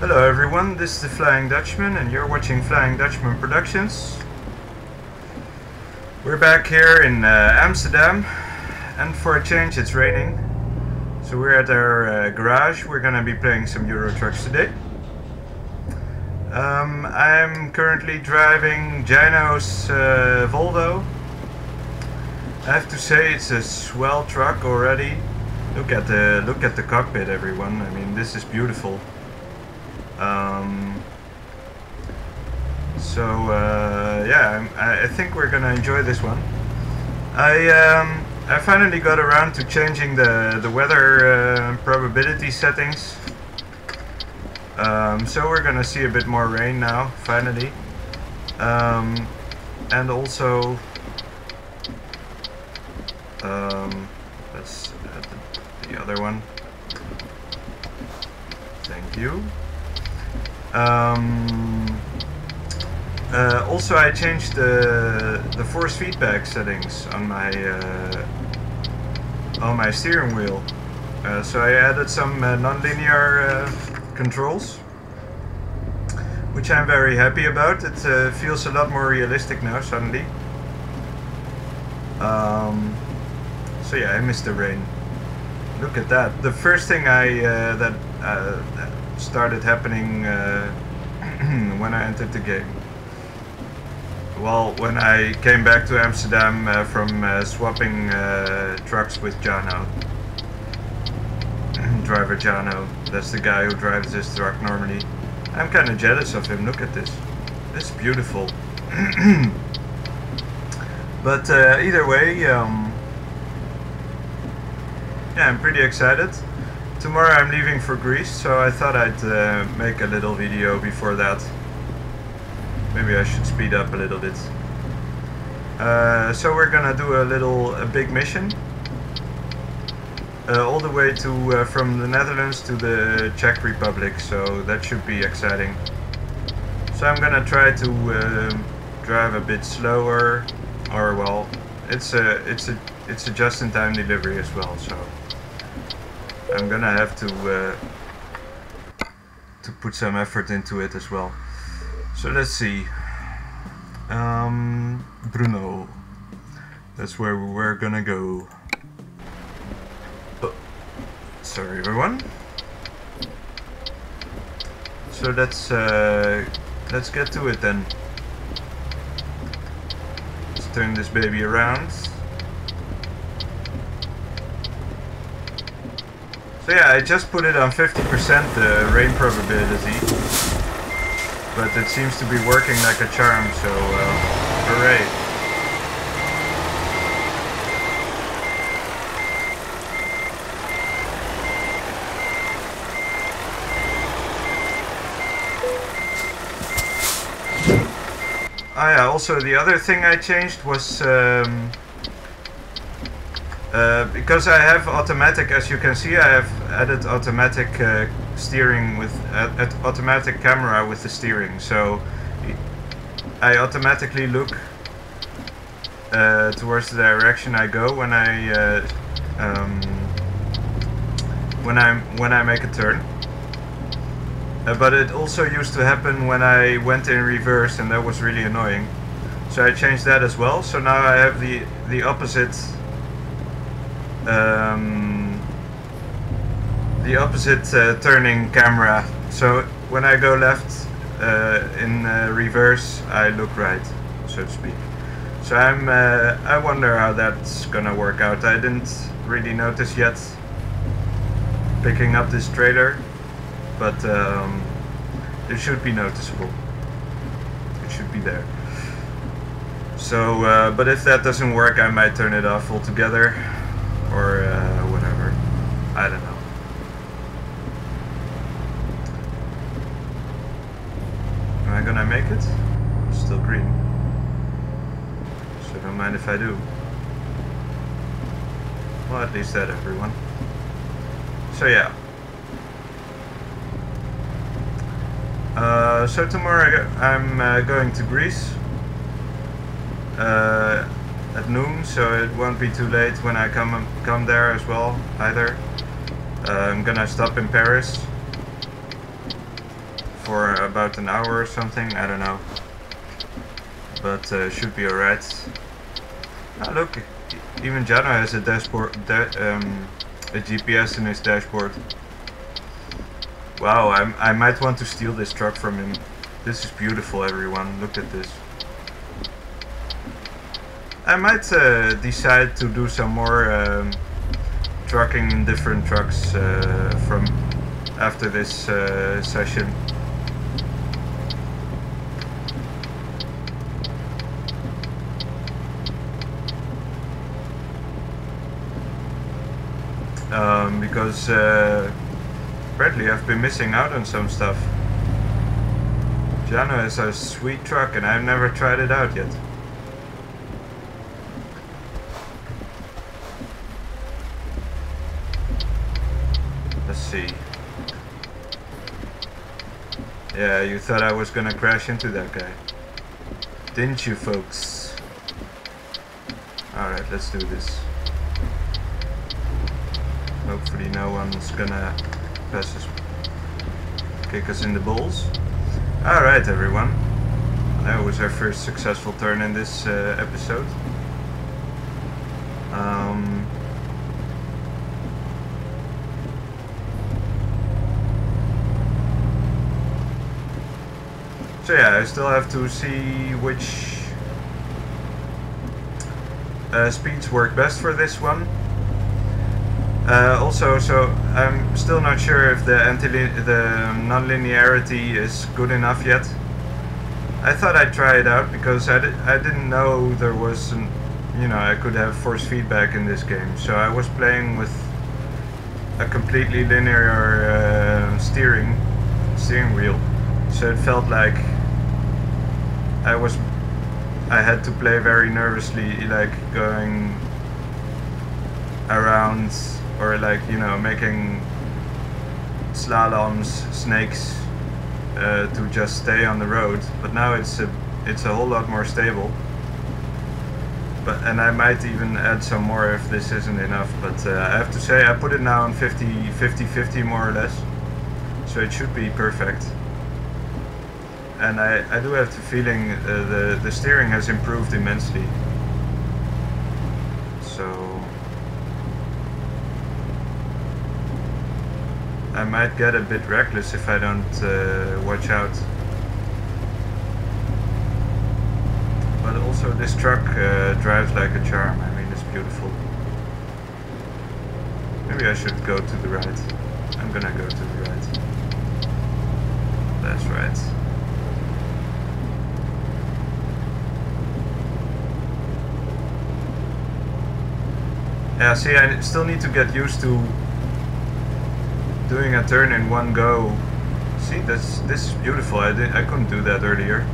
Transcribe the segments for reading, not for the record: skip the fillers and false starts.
Hello everyone, this is the Flying Dutchman and you're watching Flying Dutchman Productions. We're back here in Amsterdam, and for a change it's raining. So we're at our garage. We're gonna be playing some Euro trucks today. I'm currently driving Jano's Volvo. I have to say it's a swell truck already. Look at the cockpit, everyone. I mean, this is beautiful. Yeah, I think we're gonna enjoy this one. I finally got around to changing the weather probability settings. So we're gonna see a bit more rain now, finally. And also, let's add the other one. Thank you. Also, I changed the force feedback settings on my steering wheel. So I added some non-linear controls, which I'm very happy about. It feels a lot more realistic now suddenly. So yeah, I missed the rain. Look at that. The first thing that started happening when I entered the game. Well, when I came back to Amsterdam from swapping trucks with Jano. Driver Jano, that's the guy who drives this truck normally. I'm kind of jealous of him. Look at this. It's beautiful. But either way, yeah, I'm pretty excited. Tomorrow I'm leaving for Greece, so I thought I'd make a little video before that. Maybe I should speed up a little bit. So we're gonna do a big mission. All the way to from the Netherlands to the Czech Republic, so that should be exciting. So I'm gonna try to drive a bit slower, or well, it's a just-in-time delivery as well, so I'm gonna have to put some effort into it as well. So let's see. Bruno, that's where we're gonna go. Sorry everyone. So let's get to it then. Let's turn this baby around. So yeah, I just put it on 50% the rain probability, but it seems to be working like a charm, so hooray. Oh yeah, also the other thing I changed was because I have automatic, as you can see, I have added automatic steering with automatic camera with the steering, so I automatically look towards the direction I go when I make a turn. But it also used to happen when I went in reverse, and that was really annoying. So I changed that as well. So now I have the opposite turning camera. So when I go left in reverse, I look right, so to speak. So I wonder how that's gonna work out. I didn't really notice yet picking up this trailer. But it should be noticeable. It should be there. So, but if that doesn't work, I might turn it off altogether, or whatever. I don't know. Am I gonna make it? It's still green, so don't mind if I do. Well, at least that, everyone. So yeah. So tomorrow I'm going to Greece at noon, so it won't be too late when I come there as well either. I'm gonna stop in Paris for about an hour or something, I don't know. But should be alright. Oh, look, even Jano has a dashboard, a GPS in his dashboard. Wow, I might want to steal this truck from him. This is beautiful, everyone. Look at this. I might decide to do some more trucking in different trucks from after this session. Because apparently I've been missing out on some stuff. Jano has a sweet truck and I've never tried it out yet. Let's see. Yeah, you thought I was gonna crash into that guy, didn't you, folks? Alright, let's do this. Hopefully no one's gonna kick us in the balls. Alright, everyone. That was our first successful turn in this episode. So yeah, I still have to see which speeds work best for this one. Also, so I'm still not sure if the non-linearity is good enough yet. I thought I'd try it out because I didn't know there was I could have force feedback in this game. So I was playing with a completely linear steering wheel. So it felt like I had to play very nervously, like going around, or like, making slaloms, snakes, to just stay on the road. But now it's a whole lot more stable. And I might even add some more if this isn't enough. But I have to say, I put it now on 50-50 more or less, so it should be perfect. And I do have the feeling the steering has improved immensely. So I might get a bit reckless if I don't watch out. But also this truck drives like a charm. I mean, it's beautiful. Maybe I should go to the right. I'm gonna go to the right. That's right. Yeah, see, I still need to get used to doing a turn in one go. See, this is beautiful. I couldn't do that earlier.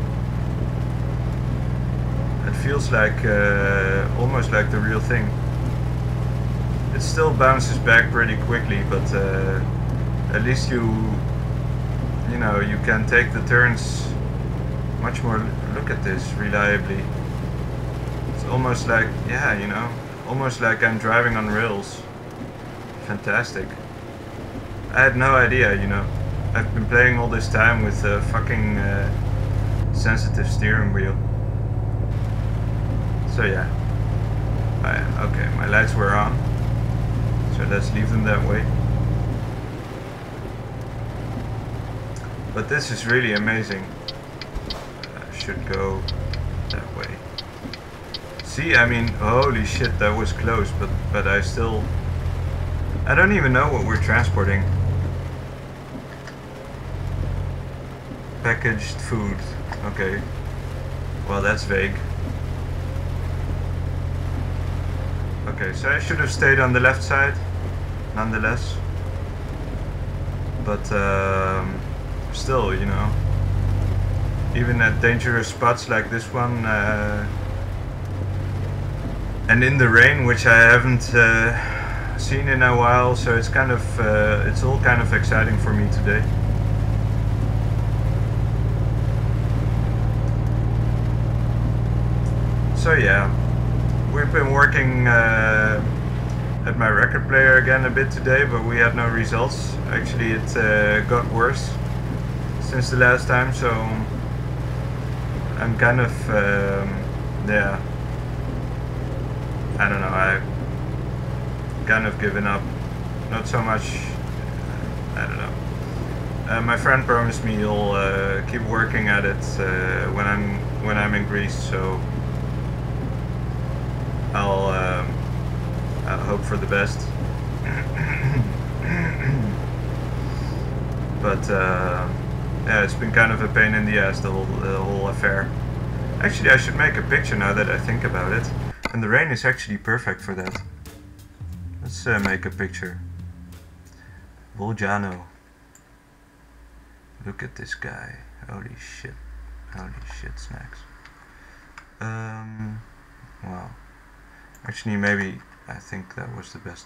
It feels like almost like the real thing. It still bounces back pretty quickly, but at least you can take the turns much more. Look at this, reliably. It's almost like, yeah, almost like I'm driving on rails. Fantastic. I had no idea, I've been playing all this time with a fucking sensitive steering wheel. So yeah. Okay, my lights were on. So let's leave them that way. But this is really amazing. I should go that way. See, I mean, holy shit, that was close, but I don't even know what we're transporting. Packaged food. Okay. Well, that's vague. Okay, so I should have stayed on the left side, nonetheless. But still, even at dangerous spots like this one, and in the rain, which I haven't seen in a while, so it's kind of it's all kind of exciting for me today. So yeah, we've been working at my record player again a bit today, but we had no results. Actually, it got worse. since the last time, so I'm kind of yeah, I don't know, I've kind of given up. Not so much, I don't know. My friend promised me he'll keep working at it when I'm in Greece, so I'll hope for the best. But yeah, it's been kind of a pain in the ass, the whole affair. Actually, I should make a picture now that I think about it, and the rain is actually perfect for that. Let's make a picture. Jano. Look at this guy. Holy shit. Holy shit snacks. Wow. Actually, maybe I think that was the best.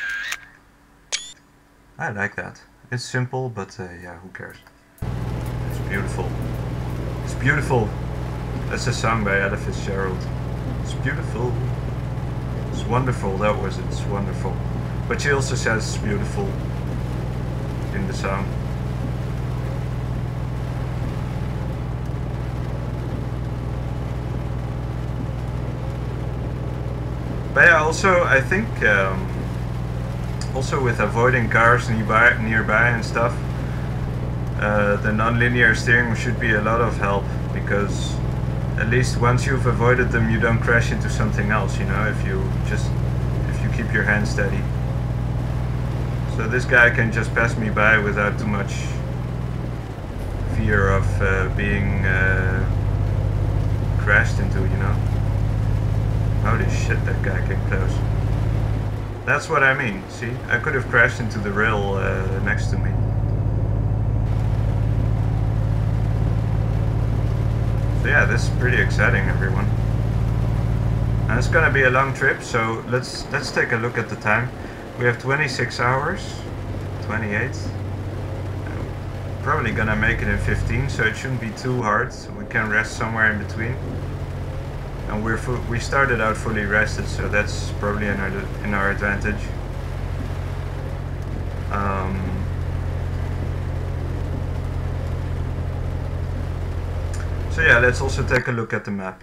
I like that. It's simple, but yeah, who cares? It's beautiful. It's beautiful. That's a song by Ella Fitzgerald. It's beautiful. It's wonderful. That was it. It's wonderful. But she also says it's beautiful in the song. But yeah, also I think also with avoiding cars nearby and stuff, the non-linear steering should be a lot of help, because at least once you've avoided them, you don't crash into something else, you know, if you keep your hand steady. So this guy can just pass me by without too much fear of being crashed into, you know. Holy shit, that guy came close. That's what I mean, see? I could have crashed into the rail next to me. So yeah, this is pretty exciting, everyone. And it's gonna be a long trip, so let's take a look at the time. We have 26 hours, 28. Probably gonna make it in 15, so it shouldn't be too hard. We can rest somewhere in between. And we started out fully rested, so that's probably in our advantage. So yeah, let's also take a look at the map.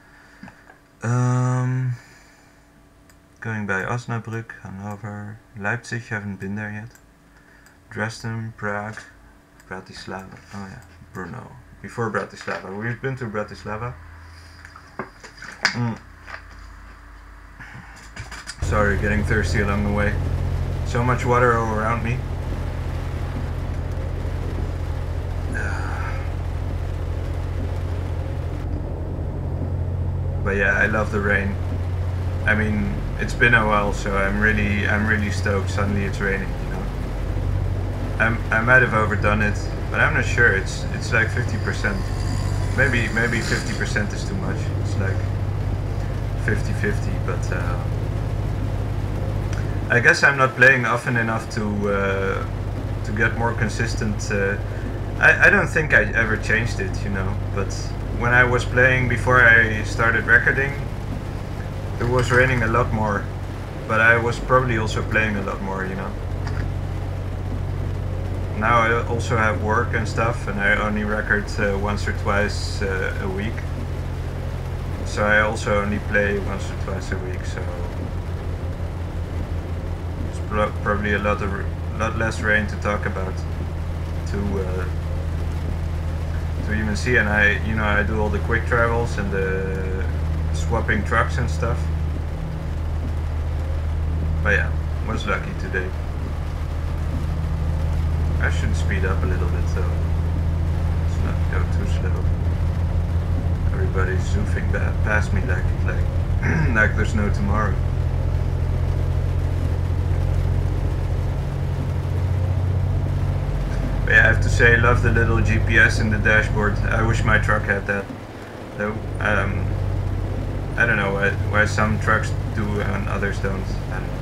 Going by Osnabrück, Hanover, Leipzig, haven't been there yet. Dresden, Prague, Bratislava. Oh yeah, Brno. Before Bratislava, we've been to Bratislava. Sorry, getting thirsty along the way. So much water all around me. But yeah, I love the rain. I mean, it's been a while, so I'm really stoked. Suddenly it's raining, you know. I might have overdone it, but I'm not sure. It's like 50%. Maybe 50% is too much. It's like 50-50, but I guess I'm not playing often enough to get more consistent. I don't think I ever changed it, you know, but when I was playing before I started recording, it was raining a lot more, but I was probably also playing a lot more, you know. Now I also have work and stuff, and I only record once or twice a week. So I also only play once or twice a week, so it's probably a lot less rain to talk about, to even see. And I do all the quick travels and the swapping trucks and stuff. But yeah, was lucky today. I should speed up a little bit though. Let's not go too slow. Everybody's zooming past me like like there's no tomorrow. But yeah, I have to say, I love the little GPS in the dashboard. I wish my truck had that. Though, I don't know why some trucks do and others don't. I don't know.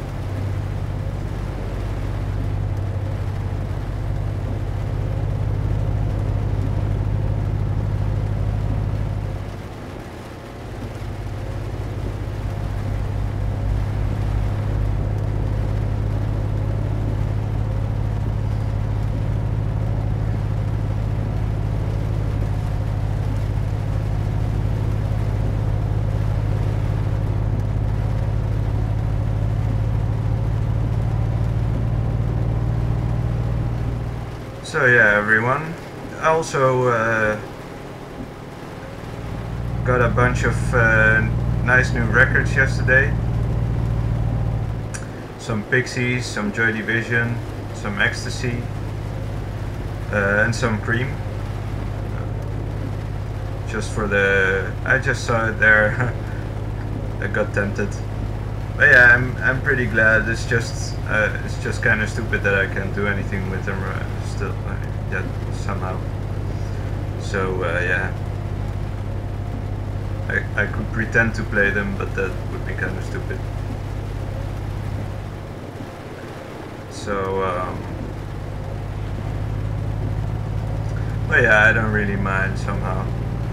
So yeah, everyone. I also got a bunch of nice new records yesterday. Some Pixies, some Joy Division, some Ecstasy, and some Cream. Just for the... I just saw it there. I got tempted. But yeah, I'm pretty glad. It's just kind of stupid that I can't do anything with them still yet somehow. So yeah, I could pretend to play them, but that would be kind of stupid. So but yeah, I don't really mind somehow.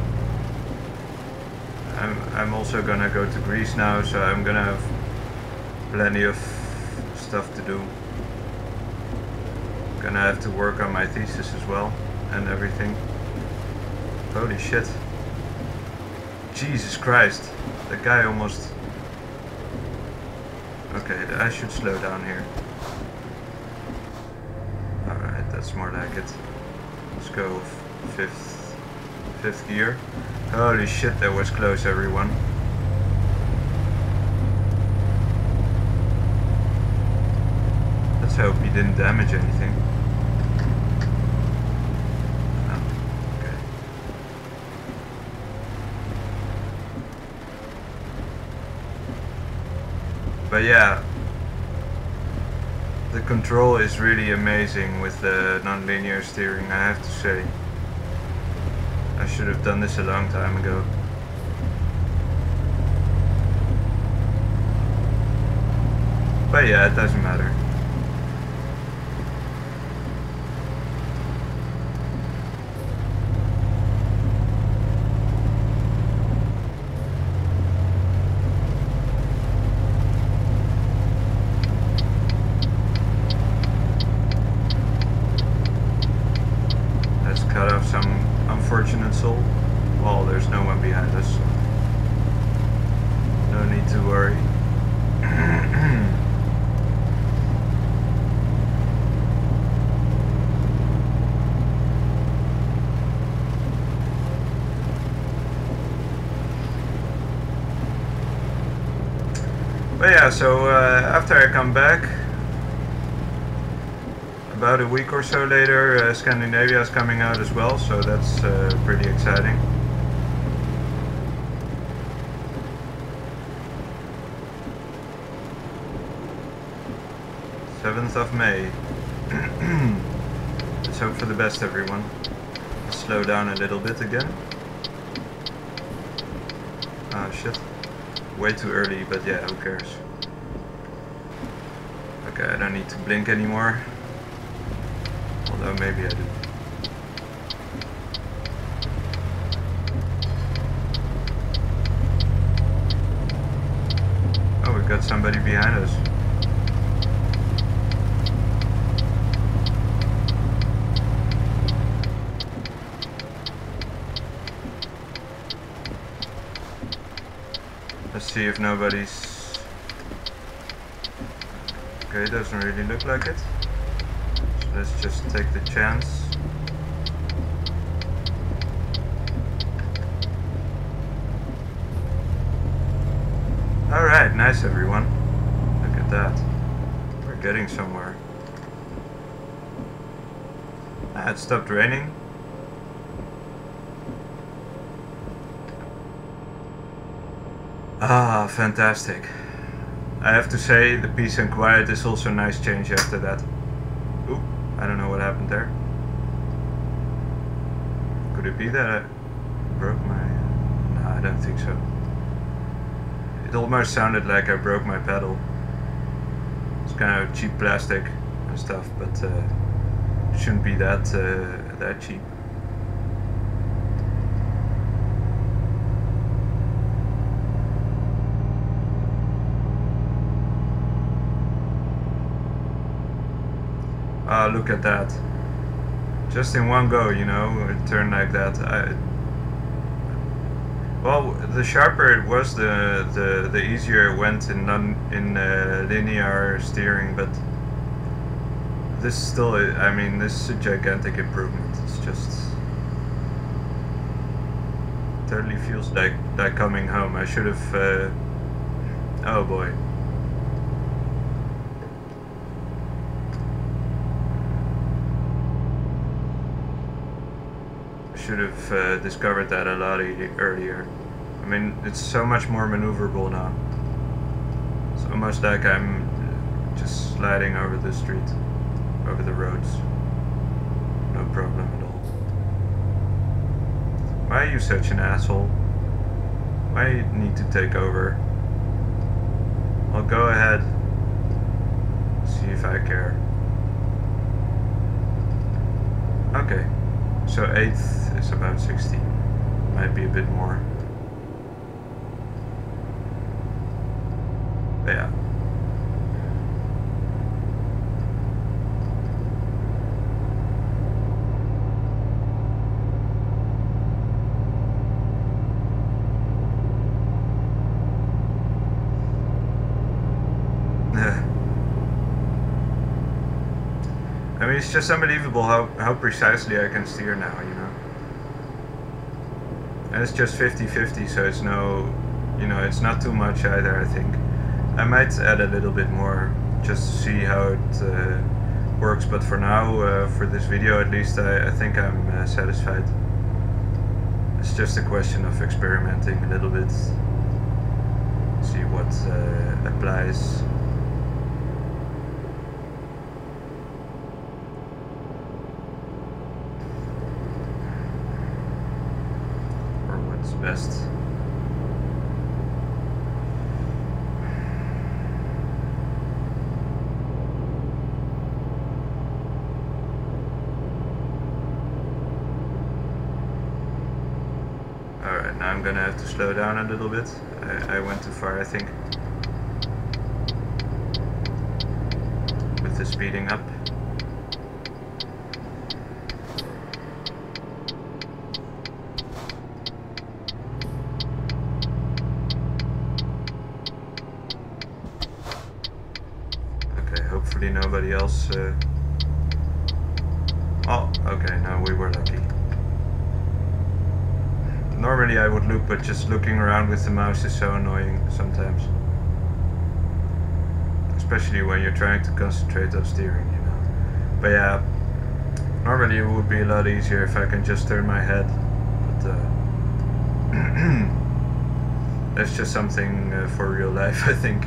I'm also gonna go to Greece now, so I'm gonna have plenty of stuff to do. Gonna have to work on my thesis as well and everything. Holy shit. Jesus Christ. The guy almost... Okay, I should slow down here. Alright, that's more like it. Let's go fifth gear. Holy shit, that was close, everyone. Let's hope he didn't damage anything. Oh, okay. But yeah, the control is really amazing with the non-linear steering, I have to say. I should have done this a long time ago. But yeah, it doesn't matter. Let's cut off some unfortunate soul. Well, there's no one behind us, so no need to worry. But yeah, so after I come back, about a week or so later, Scandinavia is coming out as well, so that's pretty exciting. of May. Let's hope for the best, everyone. Let's slow down a little bit again. Ah, shit. Way too early, but yeah, who cares? Okay, I don't need to blink anymore. Although maybe I do. Oh, we've got somebody behind us. Let's see if nobody's... Okay, it doesn't really look like it. So let's just take the chance. Alright, nice everyone. Look at that. We're getting somewhere. Ah, it stopped raining. Ah, fantastic. I have to say, the peace and quiet is also a nice change after that. Oop, I don't know what happened there. Could it be that I broke my... No, I don't think so. It almost sounded like I broke my pedal. It's kind of cheap plastic and stuff, but it shouldn't be that that cheap. Ah, look at that. Just in one go, you know, it turned like that. Well, the sharper it was, the easier it went in linear steering, but this still, I mean, this is a gigantic improvement. It's just totally feels like coming home. I should have. Oh boy. I should have discovered that a lot earlier. I mean, it's so much more maneuverable now. So much like I'm just sliding over the street, over the roads. No problem at all. Why are you such an asshole? Why you need to take over? I'll go ahead. See if I care. Okay. So 8th is about 16. Might be a bit more. But yeah. I mean, it's just unbelievable how precisely I can steer now, you know. And it's just 50-50, so it's no, you know, it's not too much either, I think. I might add a little bit more just to see how it works, but for now, for this video at least, I think I'm satisfied. It's just a question of experimenting a little bit, see what applies. Best. Alright, now I'm gonna have to slow down a little bit. I went too far, I think, with the speeding up. Hopefully nobody else. Oh, okay, no, we were lucky. Normally I would look, but just looking around with the mouse is so annoying sometimes. Especially when you're trying to concentrate on steering, you know. But yeah, normally it would be a lot easier if I can just turn my head. But that's just something for real life, I think.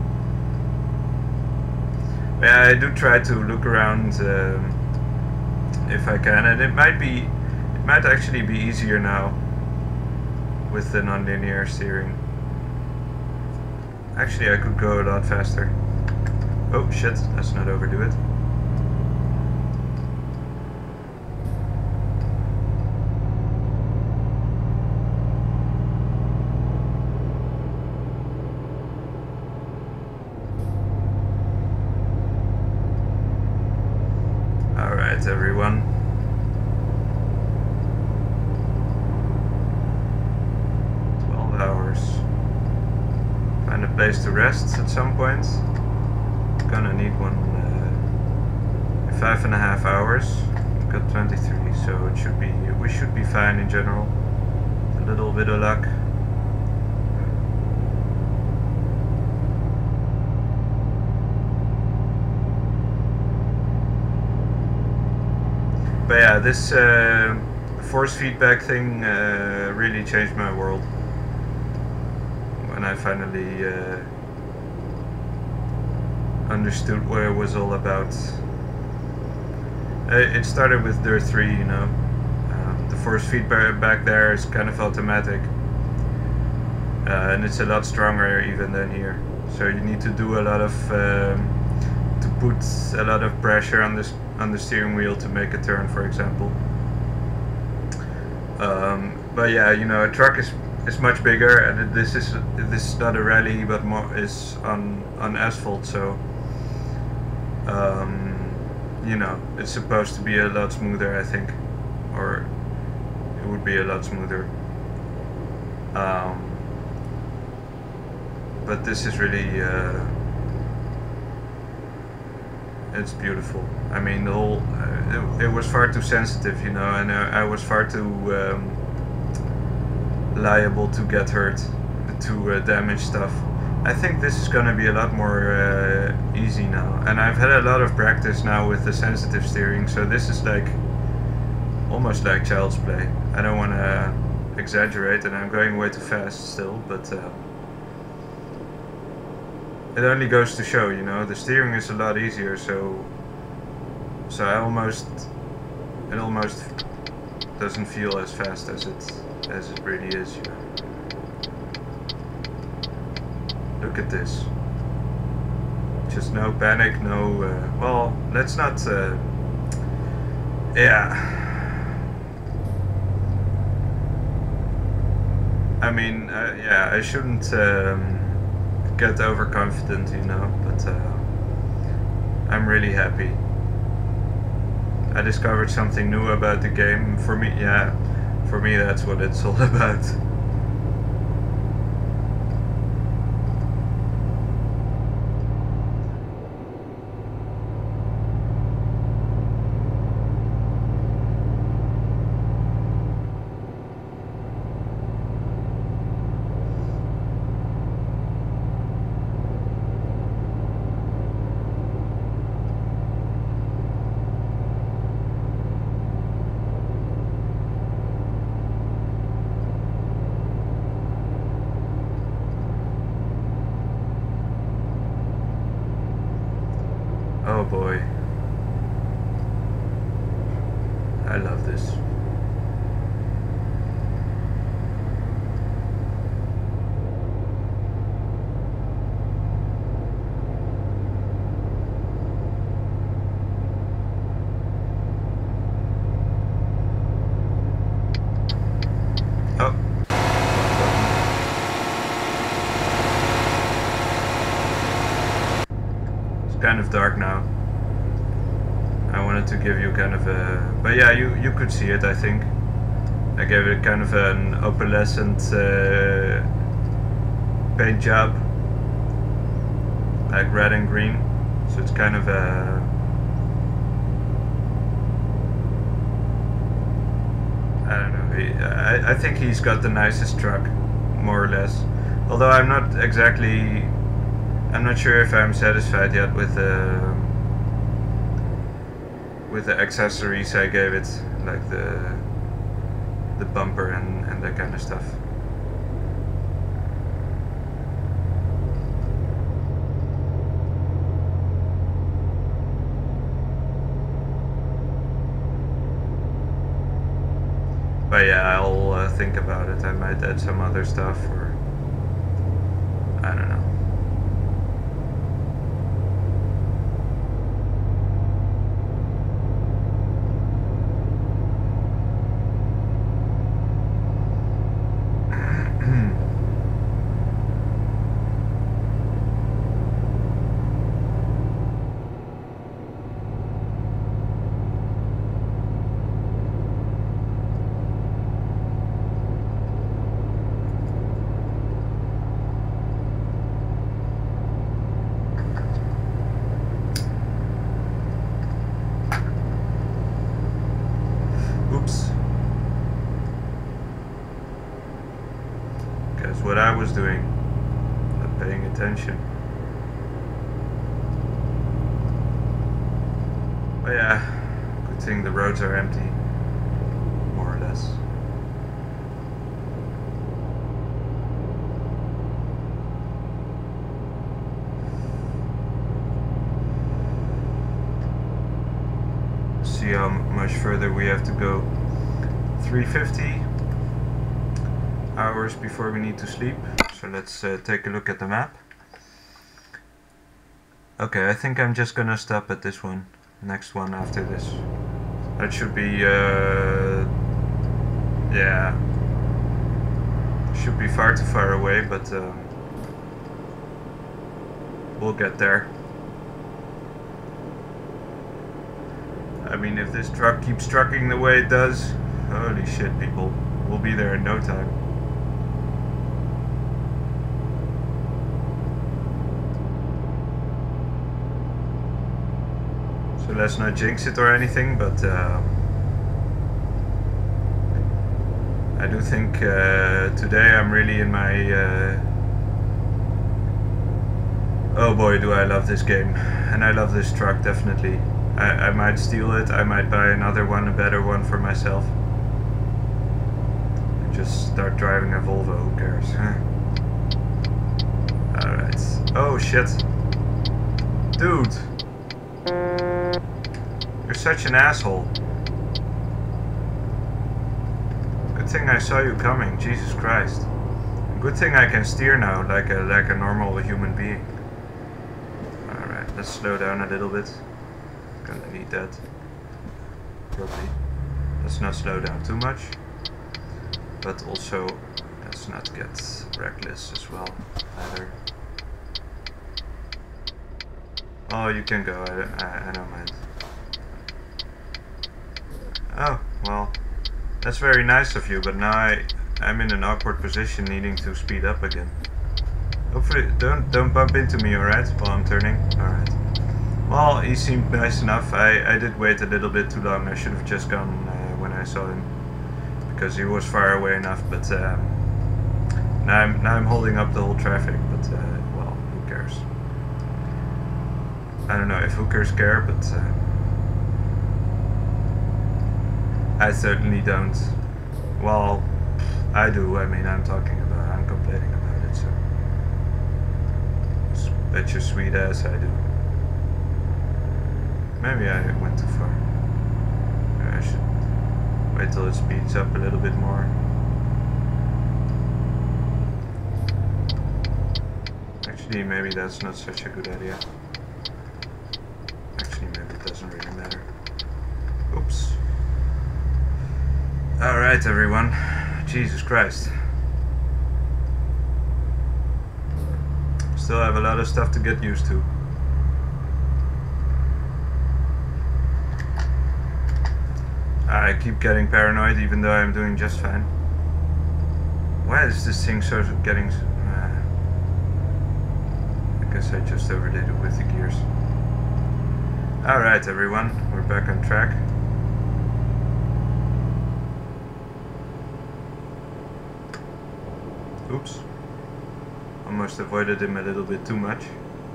Yeah, I do try to look around if I can, and it might actually be easier now with the non-linear steering. Actually, I could go a lot faster. Oh shit, let's not overdo it. Everyone, 12 hours. Find a place to rest at some point. Gonna need one. 5.5 hours. Got 23, so it should be. We should be fine in general. A little bit of luck. But yeah, this force feedback thing really changed my world when I finally understood what it was all about. It started with Dirt 3, you know. The force feedback back there is kind of automatic, and it's a lot stronger even than here. So you need to do a lot of to put a lot of pressure on this. On the steering wheel to make a turn, for example. But yeah, you know, a truck is much bigger, and this is not a rally, but more is on asphalt. So you know, it's supposed to be a lot smoother, I think, or it would be a lot smoother. But this is really it's beautiful. I mean, the whole it was far too sensitive, you know, and I was far too liable to get hurt, to damage stuff. I think this is gonna be a lot more easy now, and I've had a lot of practice now with the sensitive steering, so this is like almost like child's play. I don't want to exaggerate, and I'm going way too fast still, but it only goes to show, you know, the steering is a lot easier, so it almost doesn't feel as fast as it really is, you know. Look at this. Just no panic, no well, let's not yeah, I mean, yeah, I shouldn't get overconfident, you know, but I'm really happy. I discovered something new about the game. For me, yeah, for me that's what it's all about. Oh boy. I love this. Oh. It's kind of dark now. I wanted to give you kind of a, but yeah, you could see it, I think. I gave it kind of an opalescent paint job, like red and green. So it's kind of a, I don't know. I think he's got the nicest truck, more or less. Although I'm not sure if I'm satisfied yet with the accessories I gave it, like the bumper and that kind of stuff. But yeah, I'll think about it. I might add some other stuff, or I don't know. What I was doing, not paying attention. But yeah, good thing the roads are empty, more or less. See how much further we have to go. 350 hours before we need to sleep, so let's take a look at the map. Okay, I think I'm just gonna stop at this one, next one after this. That should be yeah, should be far too far away, but we'll get there. I mean, if this truck keeps trucking the way it does, holy shit, people, we'll be there in no time. So let's not jinx it or anything, but I do think today I'm really in my... oh boy, do I love this game. And I love this truck, definitely. I might steal it, I might buy another one, a better one for myself. Just start driving a Volvo, who cares? Alright. Oh shit. Dude! You're such an asshole. Good thing I saw you coming, Jesus Christ. Good thing I can steer now like a normal human being. Alright, let's slow down a little bit. Gonna need that. Probably. Let's not slow down too much. But also, let's not get reckless as well, either. Oh, you can go, I don't mind. Oh, well, that's very nice of you, but now I'm in an awkward position needing to speed up again. Hopefully, don't bump into me, alright, while I'm turning? Alright. Well, he seemed nice enough. I did wait a little bit too long. I should have just gone when I saw him, because he was far away enough, but now I'm holding up the whole traffic, but well, who cares? I don't know if hookers care, but I certainly don't. Well, I do. I mean, I'm complaining about it, so bet your sweet ass I do. Maybe I went too far. Maybe I should wait till it speeds up a little bit more. Actually, maybe that's not such a good idea. Actually, maybe it doesn't really matter. Oops. Alright, everyone. Jesus Christ. Still have a lot of stuff to get used to. I keep getting paranoid even though I'm doing just fine. Why is this thing sort of getting... I guess I just overdid it with the gears. Alright everyone, we're back on track. Oops. Almost avoided him a little bit too much.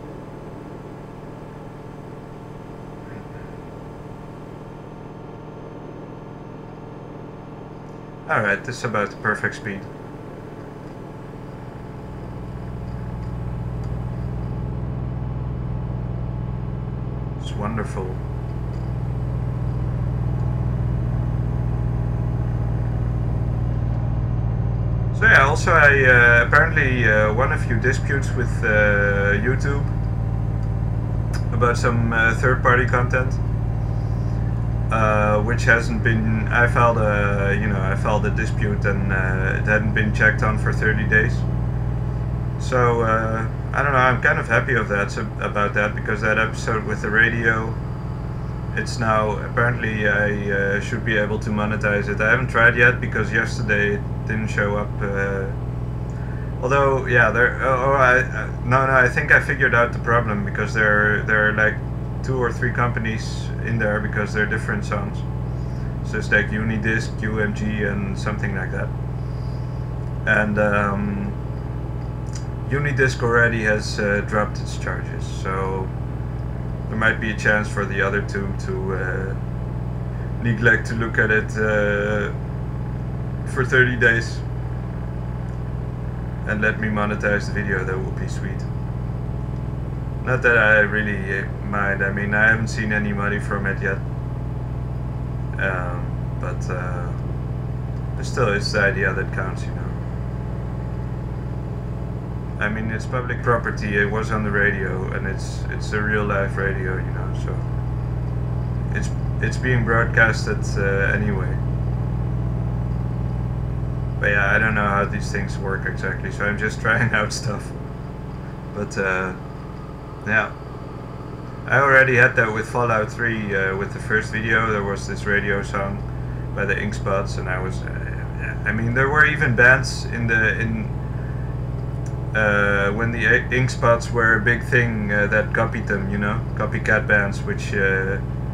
Alright, this is about the perfect speed. It's wonderful. So yeah, also I apparently won a few disputes with YouTube about some third-party content. Which hasn't been. I filed a dispute and it hadn't been checked on for 30 days. So I don't know. I'm kind of happy about that because that episode with the radio, it's now apparently I should be able to monetize it. I haven't tried yet because yesterday it didn't show up. Although yeah, I think I figured out the problem because there are like 2 or 3 companies in there because they're different songs. So it's like Unidisc, UMG and something like that. And Unidisc already has dropped its charges, so there might be a chance for the other 2 to neglect to look at it for 30 days and let me monetize the video. That would be sweet. Not that I really mind. I mean, I haven't seen any money from it yet. But still, it's the idea that counts, you know. I mean, it's public property. It was on the radio, and it's a real live radio, you know. So it's being broadcasted anyway. But yeah, I don't know how these things work exactly. So I'm just trying out stuff. But yeah. I already had that with Fallout 3 with the first video. There was this radio song by the Ink Spots, and I was I mean, there were even bands when the Ink Spots were a big thing that copied them, you know, copycat bands, which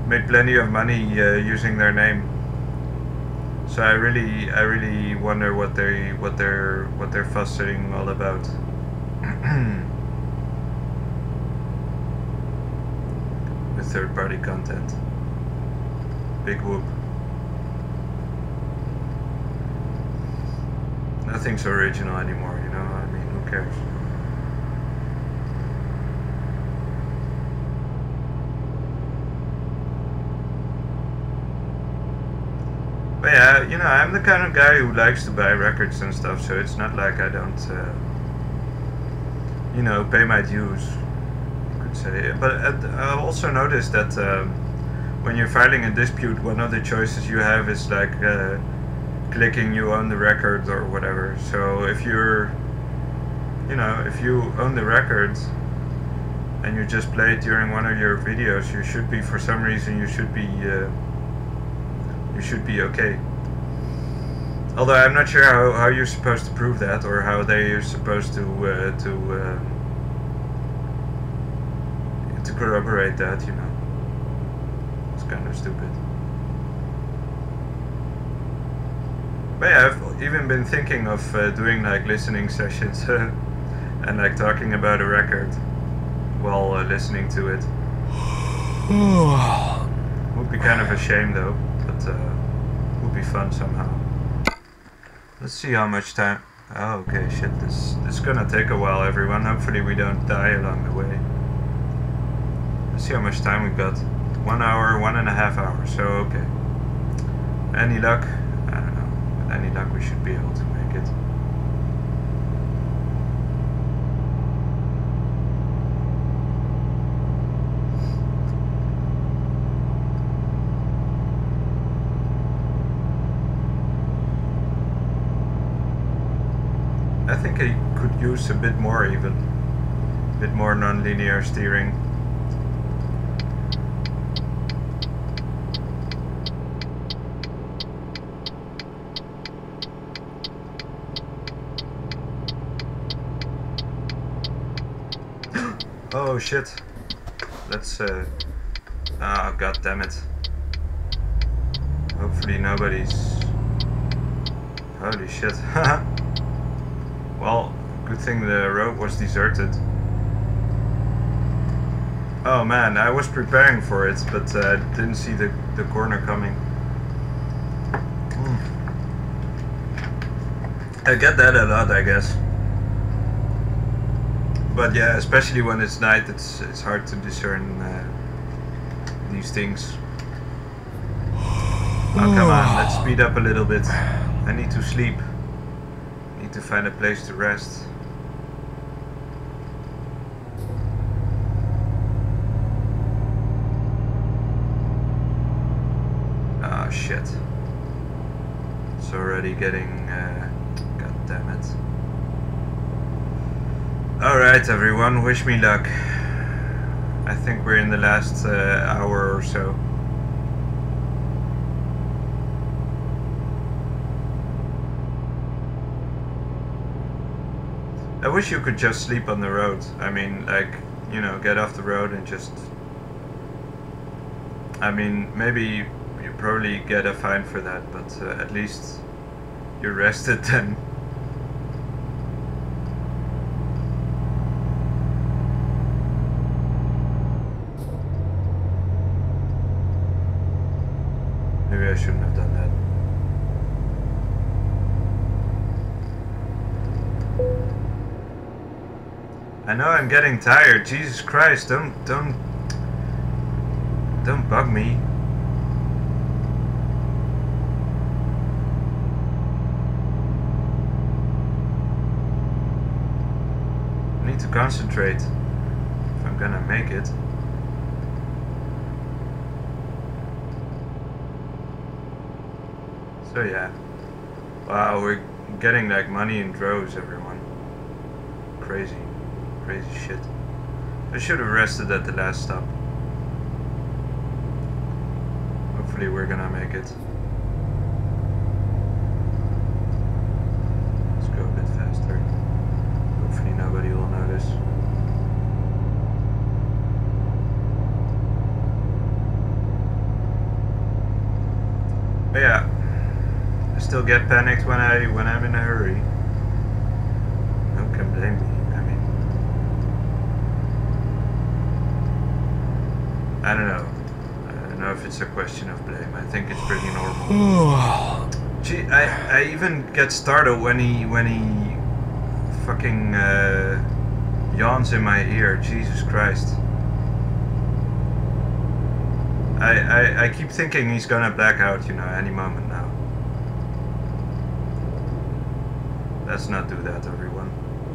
made plenty of money using their name. So I really wonder what they're fussing all about. With third-party content. Big whoop. Nothing's original anymore, you know. I mean, who cares? But yeah, you know, I'm the kind of guy who likes to buy records and stuff, so it's not like I don't, you know, pay my dues, you could say. But I also noticed that when you're filing a dispute, one of the choices you have is like clicking you own the record or whatever. So if you're, you know, if you own the record and you just play it during one of your videos, you should be, for some reason, you should be okay. Although I'm not sure how you're supposed to prove that, or how they are supposed to corroborate that, you know. It's kind of stupid. But yeah, I've even been thinking of doing like listening sessions and like talking about a record while listening to it. Would be kind of a shame though, but would be fun somehow. Let's see how much time. Oh, okay, shit. This is gonna take a while, everyone. Hopefully we don't die along the way. Let's see how much time we got. 1 hour, 1.5 hours. So okay. Any luck? I don't know. With any luck, we should be able to make it. I think I could use a bit more even. A bit more non-linear steering. Oh shit. Let's ah, god damn it. Hopefully nobody's... Holy shit. Well, good thing the road was deserted. Oh man, I was preparing for it, but didn't see the corner coming. I get that a lot, I guess. But yeah, especially when it's night, it's hard to discern these things. Oh come on, let's speed up a little bit. I need to sleep. Need to find a place to rest. Ah shit. It's already getting... god damn it. Alright everyone, wish me luck. I think we're in the last hour or so. I wish you could just sleep on the road. I mean, like, you know, get off the road and just... I mean, maybe you probably get a fine for that, but at least you're rested then. Maybe I shouldn't have done that. I know I'm getting tired. Jesus Christ, don't bug me. I need to concentrate if I'm gonna make it. So yeah. Wow, we're getting like money in droves, everyone. Crazy. Crazy shit. I should have rested at the last stop. Hopefully we're gonna make it. Let's go a bit faster. Hopefully nobody will notice. But yeah, I still get panicked when I'm in a hurry. No one can blame me. I mean, I don't know. I don't know if it's a question of blame. I think it's pretty normal. Gee, I even get startled when he fucking yawns in my ear. Jesus Christ. I keep thinking he's gonna black out, you know, any moment now. Let's not do that, everyone.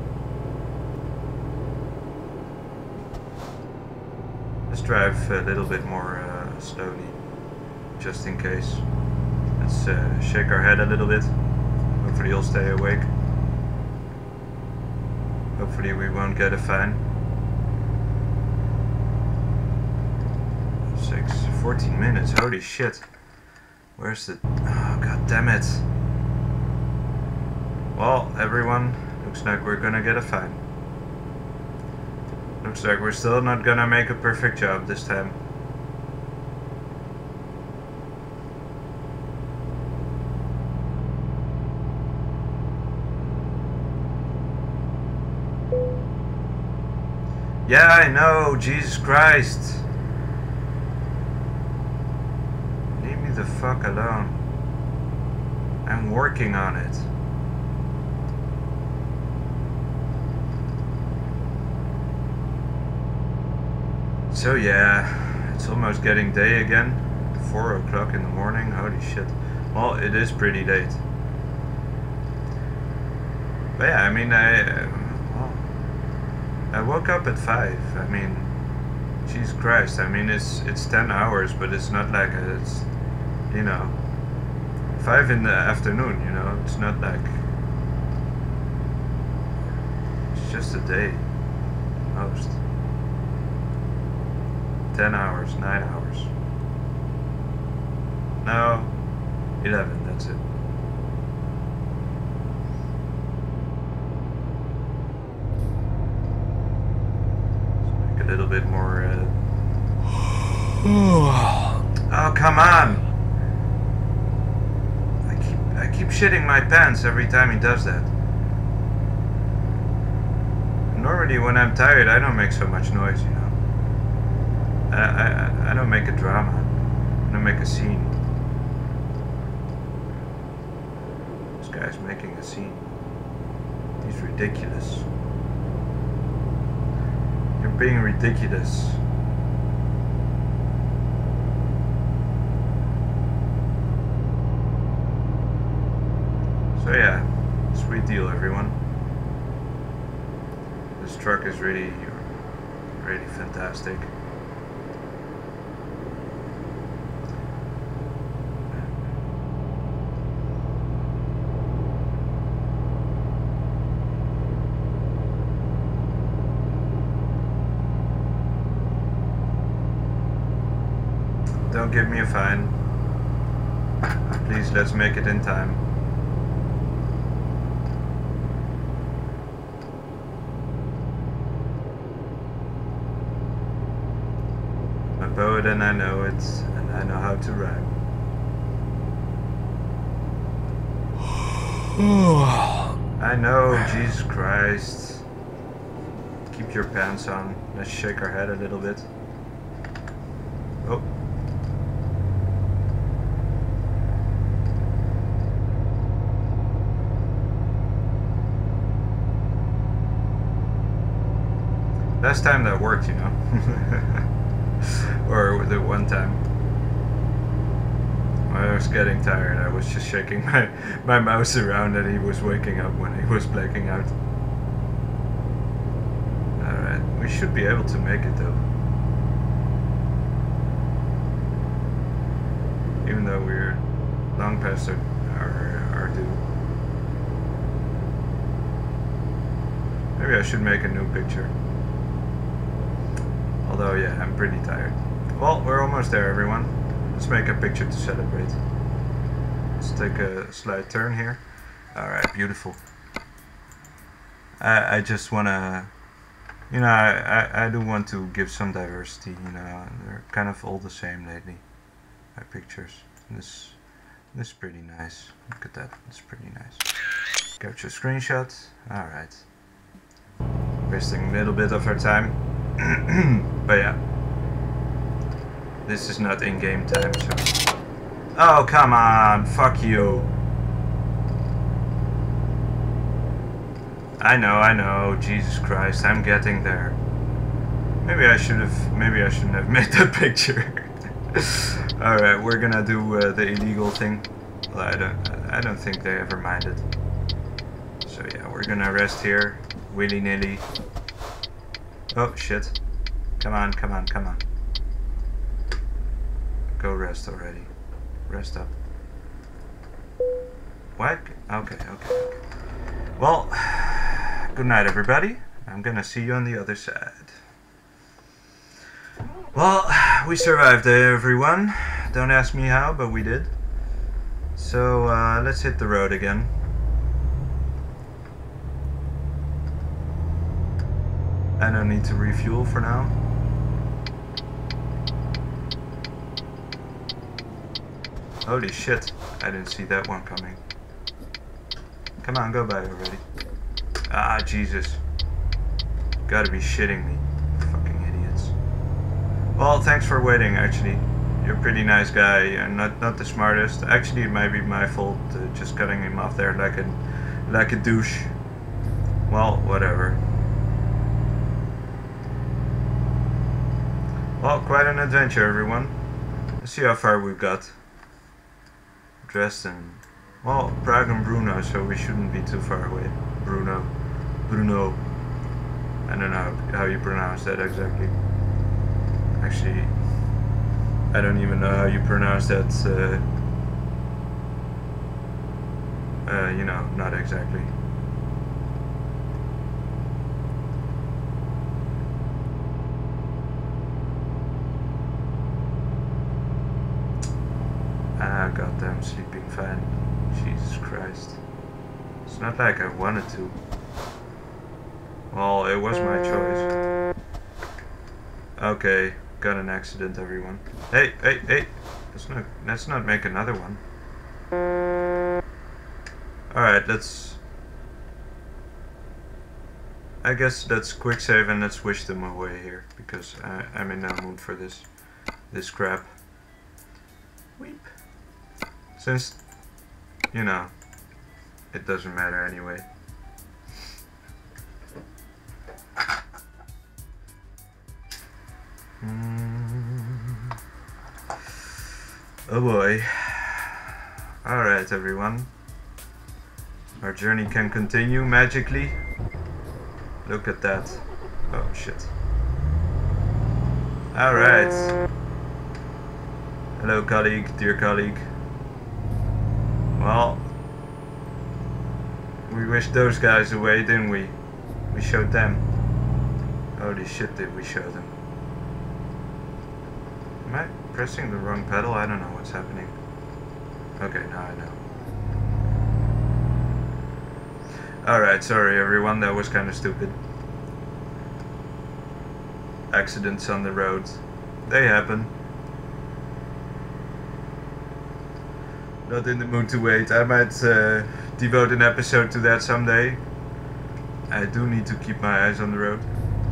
Let's drive a little bit more slowly, just in case. Let's shake our head a little bit. Hopefully he'll stay awake. Hopefully we won't get a fine. 14 minutes, holy shit. Where's the... oh, god damn it. Well, everyone, looks like we're gonna get a fine. Looks like we're still not gonna make a perfect job this time. Yeah, I know, Jesus Christ. Leave me the fuck alone. I'm working on it. So yeah, it's almost getting day again. 4 o'clock in the morning, holy shit. Well, it is pretty late. But yeah, I mean, I woke up at 5. I mean, Jesus Christ. I mean, it's 10 hours, but it's not like it's, you know, 5 in the afternoon. You know, it's not like it's just a day, most. 10 hours, 9 hours. No, 11. That's it. A little bit more oh, come on. I keep shitting my pants every time he does that. Normally when I'm tired I don't make so much noise, you know. I don't make a drama. I don't make a scene. This guy's making a scene. He's ridiculous. You're being ridiculous. So yeah, sweet deal, everyone. This truck is really fantastic. Don't give me a fine. Please, let's make it in time. I'm a poet and I know it, and I know how to rhyme. I know, Jesus Christ. Keep your pants on. Let's shake our head a little bit. Oh. Last time that worked, you know. Or the one time when I was getting tired, I was just shaking my mouse around and he was waking up when he was blacking out. Alright, we should be able to make it though. Even though we're long past our due. Maybe I should make a new picture. Although, yeah, I'm pretty tired. Well, we're almost there, everyone. Let's make a picture to celebrate. Let's take a slight turn here. Alright, beautiful. I just want to... You know, I do want to give some diversity, you know. They're kind of all the same lately. My pictures. This is pretty nice. Look at that. It's pretty nice. Capture screenshot. Alright. Wasting a little bit of our time. But yeah. This is not in-game time, so... Oh, come on! Fuck you! I know, Jesus Christ, I'm getting there. Maybe I shouldn't have made that picture. Alright, we're gonna do the illegal thing. Well, I don't think they ever minded. So yeah, we're gonna rest here, willy-nilly. Oh shit. Come on. Go rest already. Rest up. What? Okay. Well, good night everybody. I'm gonna see you on the other side. Well, we survived everyone. Don't ask me how, but we did. So let's hit the road again. I don't need to refuel for now. Holy shit, I didn't see that one coming. Come on, go by already. Ah, Jesus. Gotta be shitting me. Fucking idiots. Well, thanks for waiting, actually. You're a pretty nice guy, and not the smartest. Actually, it might be my fault, just cutting him off there like a douche. Well, whatever. Well, quite an adventure, everyone. Let's see how far we've got. Dresden. Well, Prague and Brno, so we shouldn't be too far away. Brno. I don't know how you pronounce that exactly. Actually, I don't even know how you pronounce that. You know, not exactly. Ah, goddamn sleeping fan. Jesus Christ. It's not like I wanted to. Well, it was my choice. Okay, got an accident, everyone. Hey! Let's not make another one. Alright, I guess let's quick save and let's wish them away here, because I'm in no mood for this crap. Weep. Since, you know, it doesn't matter anyway. Oh boy. Alright, everyone. Our journey can continue magically. Look at that. Oh shit. Alright. Hello, colleague, dear colleague. Well, we wished those guys away, didn't we? We showed them. Holy shit, did we show them. Am I pressing the wrong pedal? I don't know what's happening. Okay, now I know. Alright, sorry everyone, that was kind of stupid. Accidents on the road. They happen. Not in the mood to wait. I might devote an episode to that someday. I do need to keep my eyes on the road.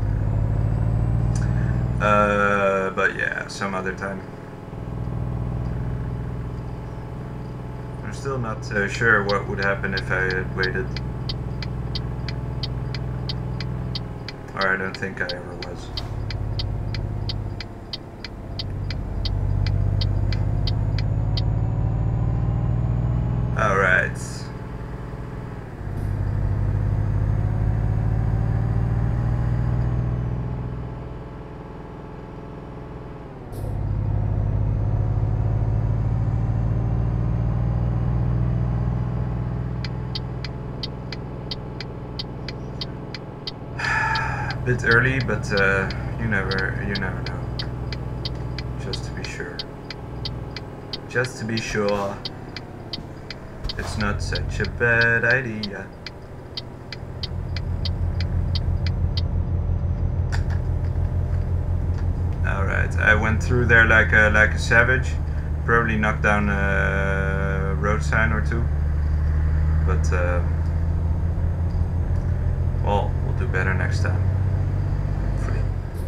But yeah, some other time. I'm still not sure what would happen if I had waited. Or I don't think I ever was. Alright. Bit early, but you never know. Just to be sure. Just to be sure. It's not such a bad idea. Alright, I went through there like a savage. Probably knocked down road sign or two. But well, we'll do better next time. Hopefully.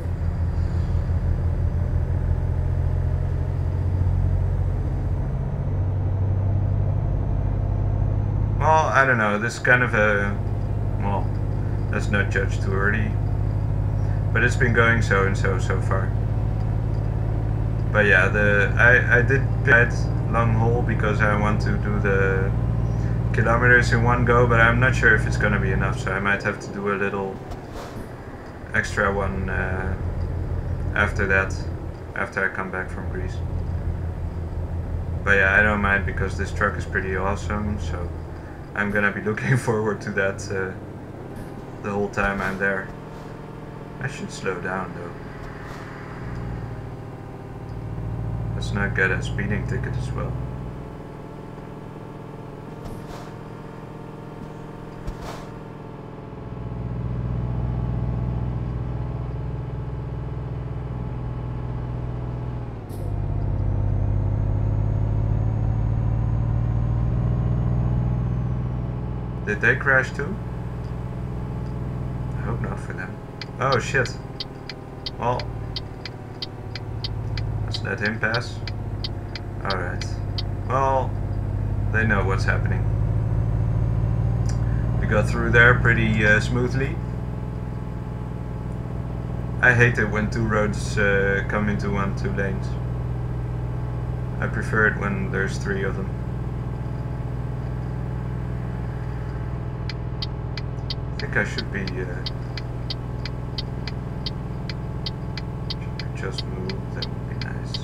Well, I don't know. This is kind of a, well, let's not judge too early. But it's been going so and so far. But yeah, I did pick long haul because I want to do the kilometers in one go, but I'm not sure if it's gonna be enough, so I might have to do a little extra one after that, after I come back from Greece. But yeah, I don't mind because this truck is pretty awesome, so I'm gonna be looking forward to that the whole time I'm there. I should slow down though. Let's not get a speeding ticket as well. Did they crash too? I hope not for them. Oh shit. Well, let's let him pass. Alright. Well, they know what's happening. We got through there pretty smoothly. I hate it when two roads come into two lanes. I prefer it when there's three of them. I think I should be just move, that would be nice.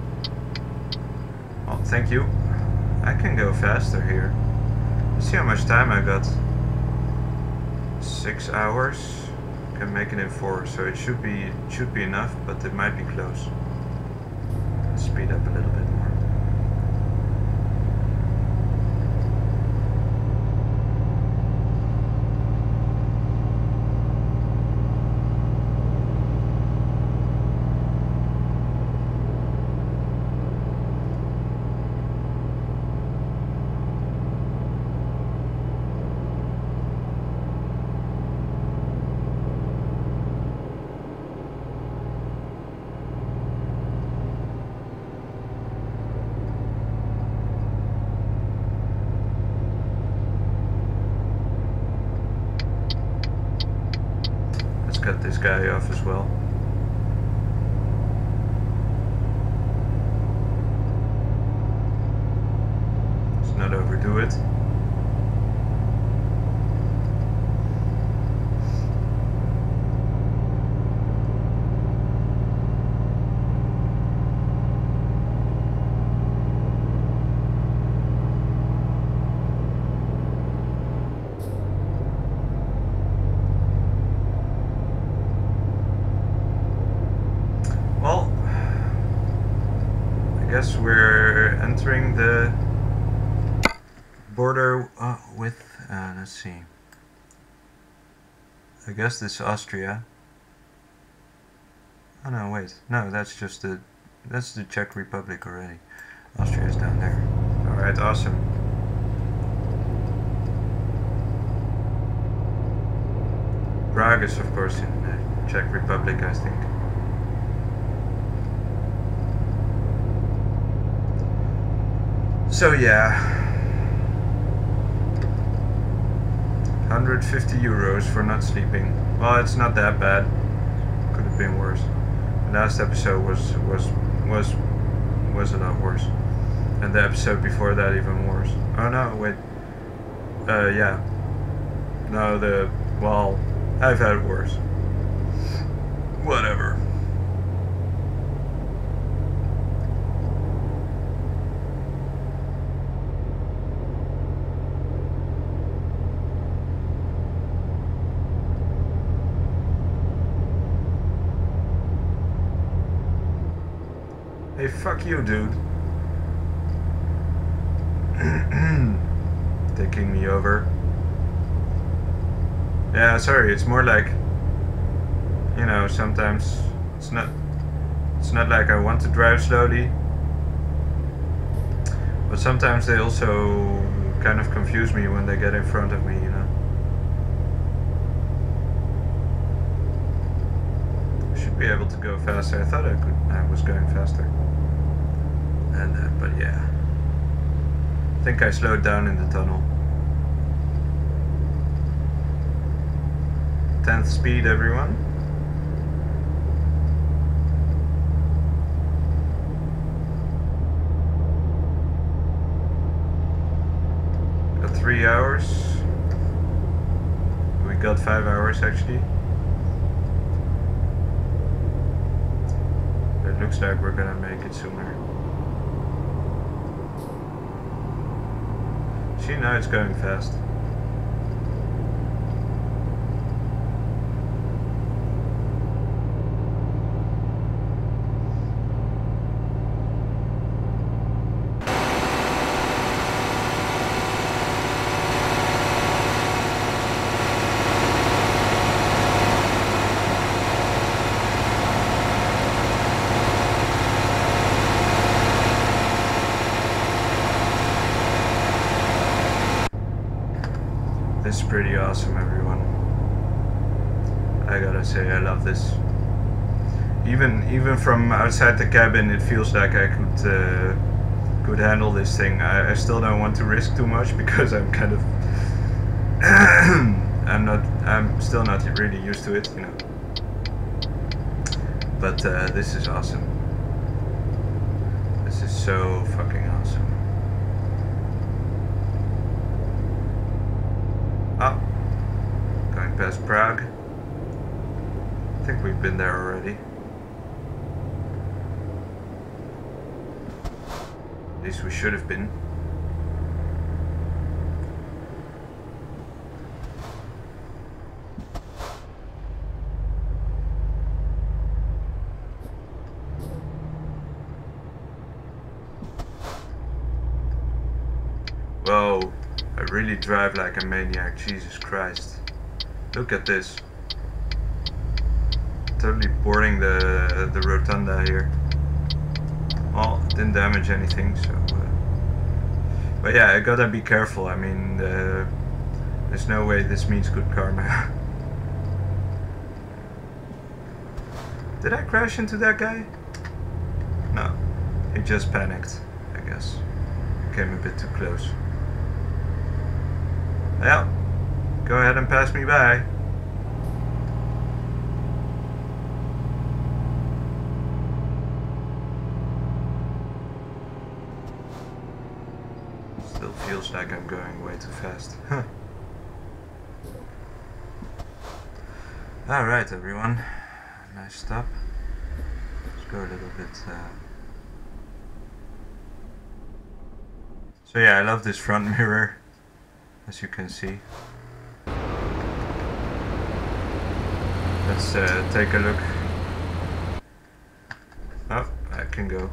Oh, thank you. I can go faster here. Let's see how much time I got. 6 hours. Can make it in 4, so it should be enough, but it might be close. Let's speed up a little bit more. Cut this guy off as well. Let's not overdo it. We're entering the border with, let's see, I guess this is Austria. Oh no, wait, no, that's the Czech Republic already. Austria is down there. Alright, awesome. Prague is of course in the Czech Republic, I think. So yeah, 150 euros for not sleeping. Well, it's not that bad. Could have been worse. The last episode was a lot worse, and the episode before that even worse. Oh no, wait. Yeah. No, well, I've had worse. Whatever. Hey, fuck you, dude. Taking me over. Yeah, sorry, it's more like, you know, sometimes it's not like I want to drive slowly, But sometimes they also kind of confuse me when they get in front of me, you know. Should be able to go faster. I thought I was going faster. And but yeah. I think I slowed down in the tunnel. 10th speed, everyone. Got 3 hours. We got 5 hours actually. It looks like we're gonna make it sooner. See, now it's going fast. This is pretty awesome, everyone. I gotta say, I love this. Even from outside the cabin, it feels like I could handle this thing. I still don't want to risk too much because I'm kind of I'm still not really used to it, you know. But this is awesome. This is so fucking awesome. Oh, going past Prague. I think we've been there already. At least we should have been. Whoa. I really drive like a maniac, Jesus Christ. Look at this. Totally boarding the rotunda here. Well, didn't damage anything, so... but yeah, I gotta be careful. I mean, there's no way this means good karma. Did I crash into that guy? No. He just panicked, I guess. Came a bit too close. Well, go ahead and pass me by. Still feels like I'm going way too fast. Alright, everyone. Nice stop. Let's go a little bit. So yeah, I love this front mirror. As you can see. Let's take a look. Oh, I can go.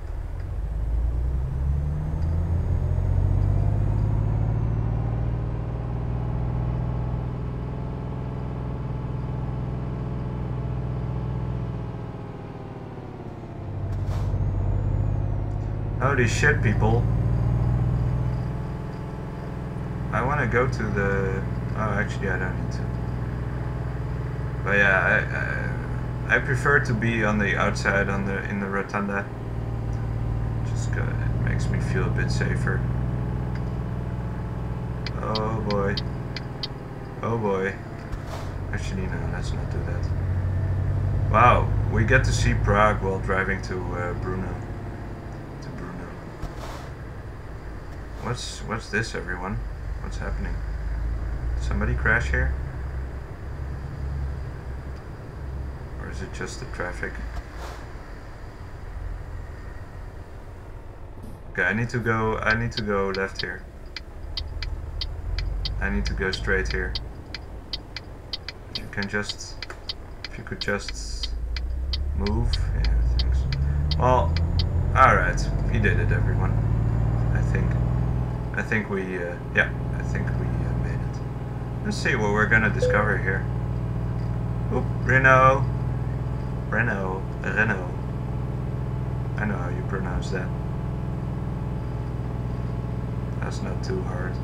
Holy shit, people. I want to go to the... oh, actually I don't need to. But yeah, I prefer to be on the outside in the rotunda. Just it makes me feel a bit safer. Oh boy. Oh boy. Actually no, let's not do that. Wow, we get to see Prague while driving to Brno. What's this, everyone? What's happening? Did somebody crash here? Or is it just the traffic? Okay, I need to go left here. I need to go straight here. If you could just move. Yeah, thanks. Well, alright. He did it, everyone. I think we, yeah, I think we made it. Let's see what we're gonna discover here. Oop, Renault. I know how you pronounce that. That's not too hard.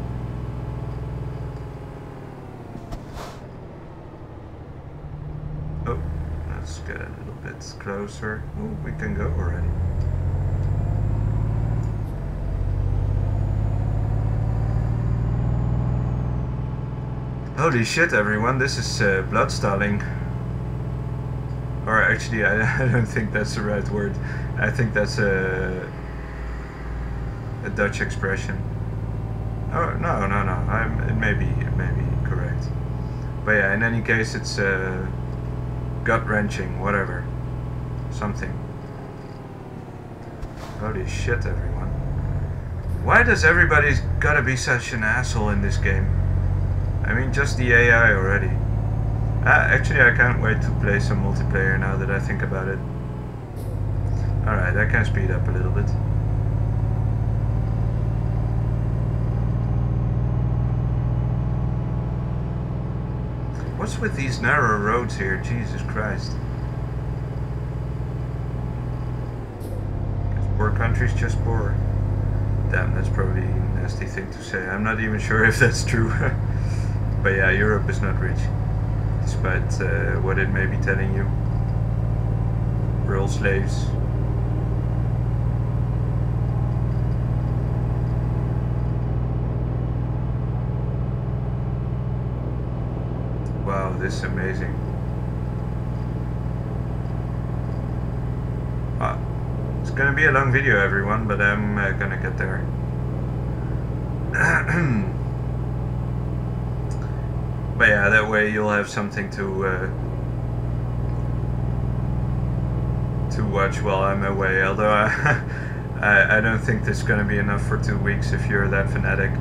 Oh, let's get a little bit closer. Oh, we can go already. Holy shit, everyone, this is blood stalling. Or actually, I don't think that's the right word. I think that's a Dutch expression. Oh, no. It may be correct. But yeah, in any case, it's gut-wrenching, whatever. Something. Holy shit, everyone. Why does everybody gotta be such an asshole in this game? I mean, just the AI already. Actually, I can't wait to play some multiplayer now that I think about it. Alright, I can speed up a little bit. What's with these narrow roads here? Jesus Christ. Because poor country's just poor. Damn, that's probably a nasty thing to say. I'm not even sure if that's true. But yeah, Europe is not rich. Despite what it may be telling you. We're all slaves. Wow, this is amazing. It's gonna be a long video, everyone, but I'm gonna get there. But yeah, that way you'll have something to watch while I'm away. Although I don't think this is gonna be enough for 2 weeks if you're that fanatic.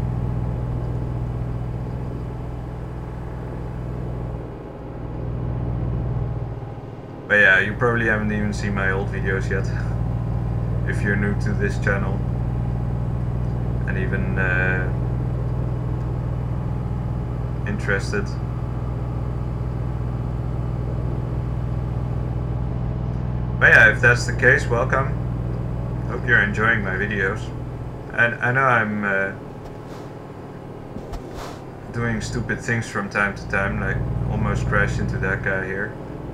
But yeah, you probably haven't even seen my old videos yet. If you're new to this channel. And even interested. But yeah, if that's the case, welcome. Hope you're enjoying my videos. And I know I'm doing stupid things from time to time, like almost crashed into that guy here.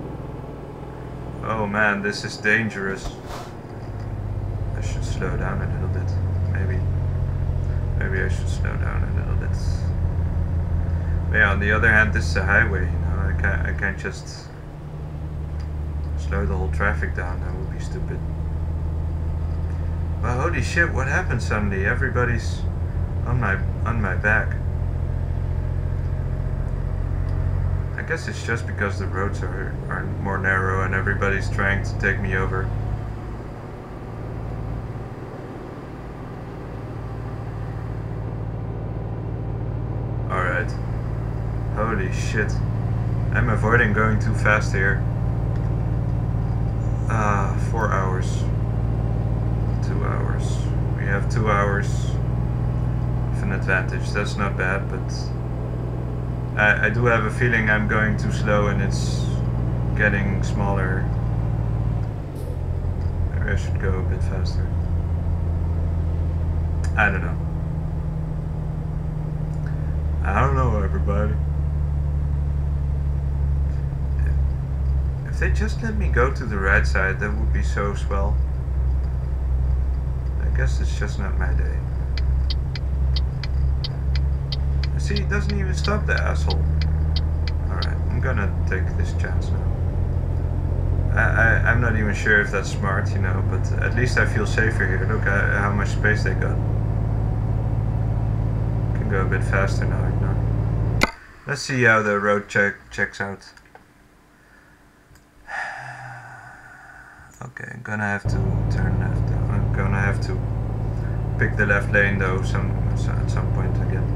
Oh man, this is dangerous. I should slow down a little bit. Maybe I should slow down a little bit. But yeah, on the other hand, this is a highway, you know. I can't just slow the whole traffic down. That would be stupid. But holy shit, what happened suddenly? Everybody's on my back. I guess it's just because the roads are more narrow and everybody's trying to take me over. Alright. Holy shit. I'm avoiding going too fast here. 4 hours. 2 hours. We have 2 hours of an advantage. That's not bad, but I do have a feeling I'm going too slow and it's getting smaller. Maybe I should go a bit faster. I don't know. I don't know, everybody. If they just let me go to the right side, that would be so swell. I guess it's just not my day. See, it doesn't even stop, the asshole. Alright, I'm gonna take this chance now. I'm not even sure if that's smart, you know, but at least I feel safer here. Look at how much space they got. Can go a bit faster now, you know. Let's see how the road checks out. Okay, I'm gonna have to turn left. I'm gonna have to pick the left lane though at some point again.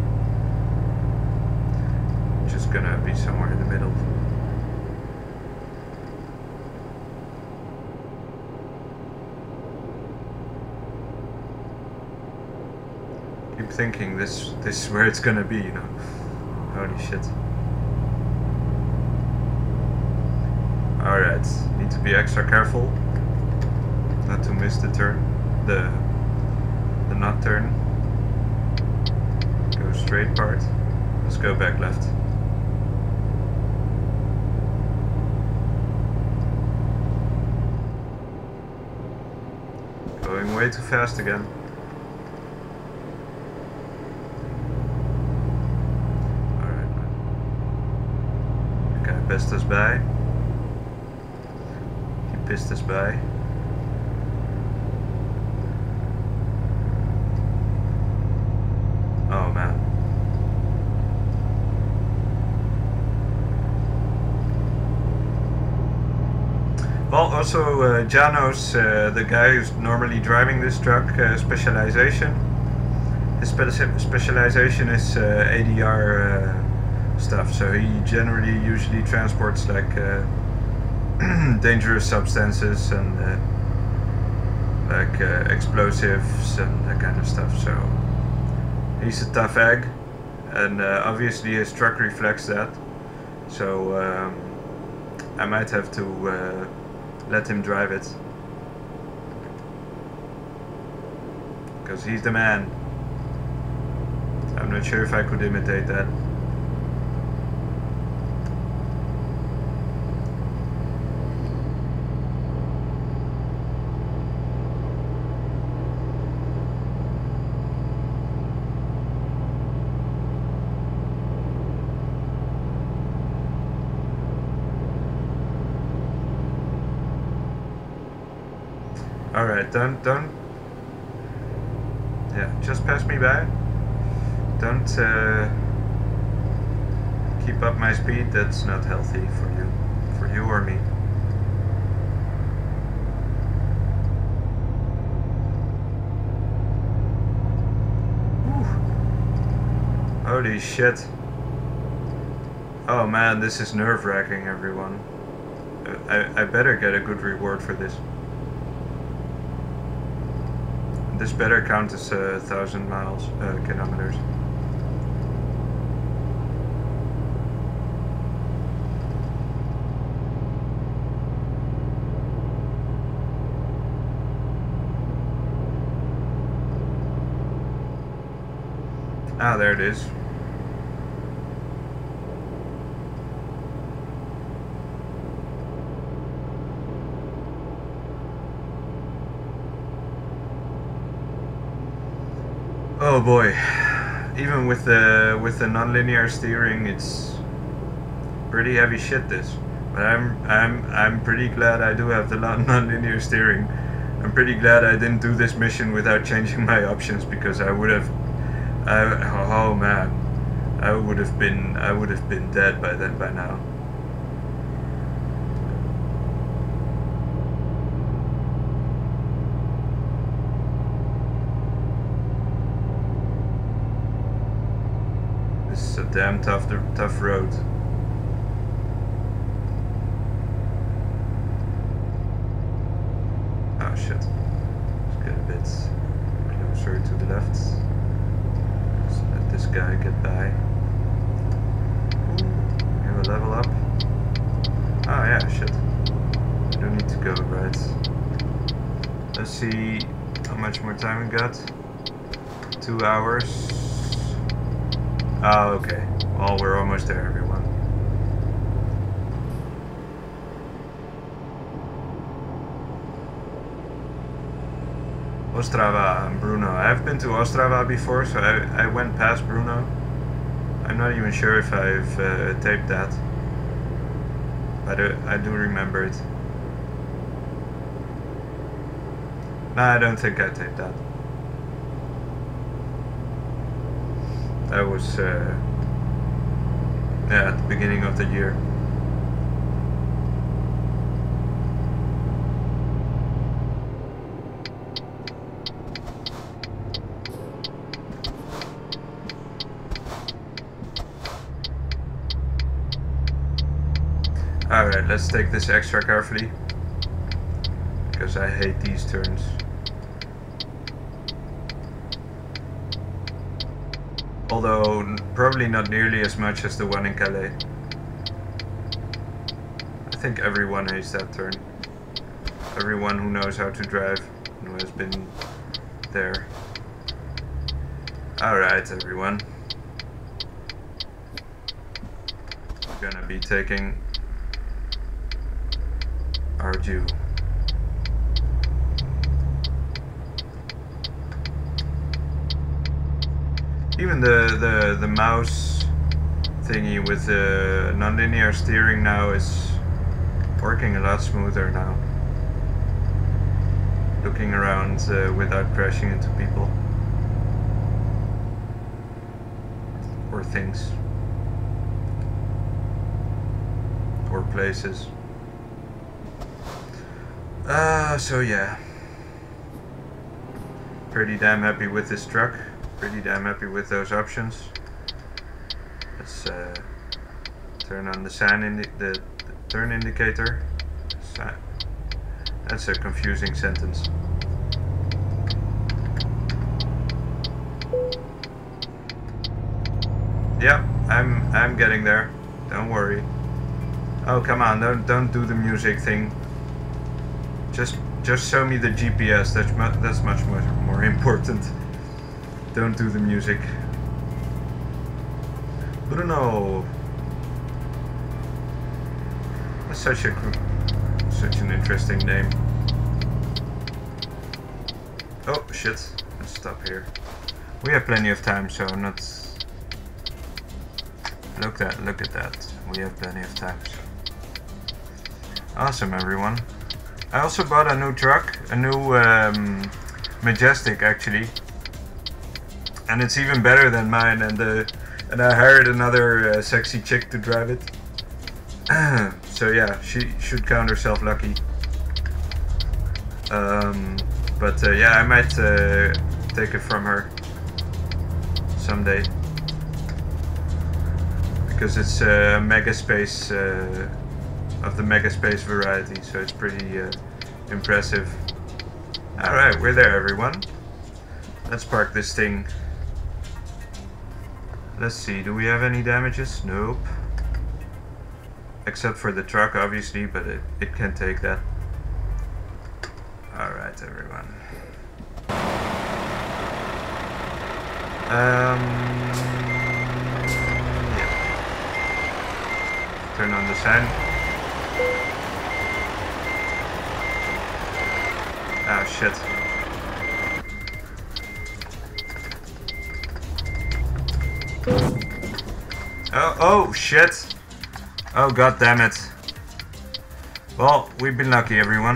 Just gonna be somewhere in the middle. Keep thinking this is where it's gonna be, you know. Holy shit. Alright, need to be extra careful not to miss the turn, the not turn. go straight part. Let's go back left. Going way too fast again. Alright. The guy passed us by. He pissed us by. Oh man. Well, also Jano's, the guy who's normally driving this truck, specialization. His specialization is ADR stuff, so he generally usually transports like dangerous substances and like explosives and that kind of stuff. So he's a tough egg, and obviously his truck reflects that. So I might have to let him drive it, because he's the man. I'm not sure if I could imitate that. Alright, don't, yeah, just pass me by. Don't keep up my speed, that's not healthy for you or me. Whew. Holy shit. Oh man, this is nerve-wracking, everyone. I better get a good reward for this. This better count as 1,000 miles, kilometers. Ah, there it is. Oh boy, even with the non-linear steering, it's pretty heavy shit. This, but I'm pretty glad I do have the non-linear steering. I'm pretty glad I didn't do this mission without changing my options, because I would have, oh man, I would have been dead by now. Damn tough road. Oh shit. Let's get a bit closer to the left. Let's let this guy get by. Have a level up. Oh yeah, shit. I don't need to go, right? Let's see how much more time we got. 2 hours. Oh, okay. Well, we're almost there, everyone. Ostrava and Brno. I've been to Ostrava before, so I went past Brno. I'm not even sure if I've taped that. But I do remember it. No, I don't think I taped that. That was yeah, at the beginning of the year. Alright, let's take this extra carefully, because I hate these turns. Although probably not nearly as much as the one in Calais. I think everyone hates that turn. Everyone who knows how to drive and who has been there. Alright, everyone. gonna be taking our due. Even the mouse thingy with the non-linear steering now is working a lot smoother now. Looking around without crashing into people or things or places. So yeah, pretty damn happy with this truck. Pretty damn happy with those options. Let's turn on the the turn indicator. That's a confusing sentence. Yeah, I'm getting there. Don't worry. Oh come on! Don't do the music thing. Just show me the GPS. That's much more important. Don't do the music. Bruno. That's such an interesting name. Oh shit! Let's stop here. We have plenty of time, so not. Look at that. We have plenty of time. Awesome, everyone. I also bought a new truck, a new Majestic actually, and it's even better than mine. And I hired another sexy chick to drive it. So yeah, she should count herself lucky. But yeah, I might take it from her someday because it's mega space. Of the mega space variety, so it's pretty impressive. Alright, we're there, everyone. Let's park this thing. Let's see, do we have any damages? Nope. Except for the truck, obviously, but it can take that. Alright, everyone. Yeah. Turn on the sign. Oh shit. Oh shit. Oh god damn it. Well, we've been lucky, everyone.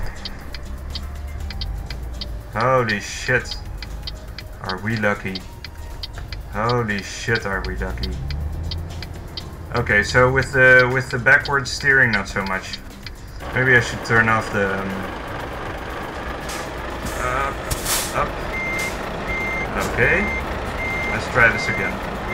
Holy shit. Are we lucky? Holy shit, are we lucky? Okay, so with the backward steering, not so much. Maybe I should turn off the up. Okay, let's try this again.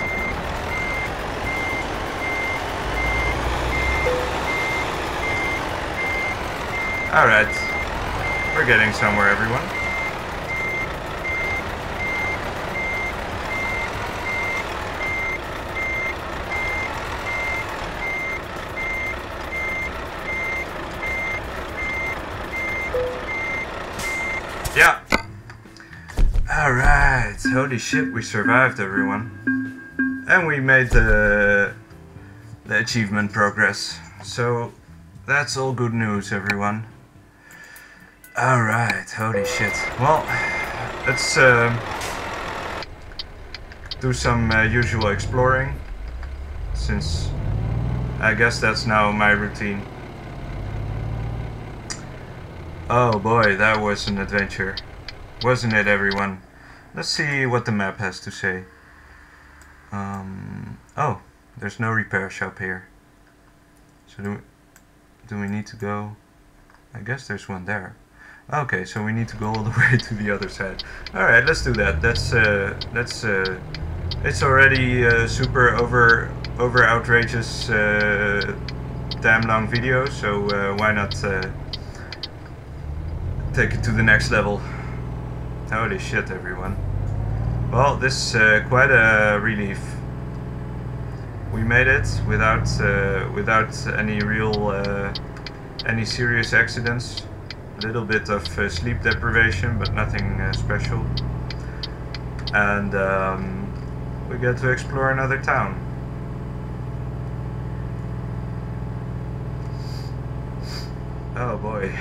All right, we're getting somewhere, everyone. Yeah. Alright. Holy shit, we survived, everyone. And we made the achievement progress. So that's all good news, everyone. Alright, holy shit. Well, let's do some usual exploring. Since I guess that's now my routine. Oh boy, that was an adventure. Wasn't it, everyone? Let's see what the map has to say. Oh, there's no repair shop here. So do we need to go? I guess there's one there. Okay, so we need to go all the way to the other side. Alright, let's do that. It's already super over outrageous damn long video, so why not take it to the next level. Holy shit, everyone. Well, this is quite a relief. We made it without any real any serious accidents. A little bit of sleep deprivation, but nothing special. And we get to explore another town. Oh boy.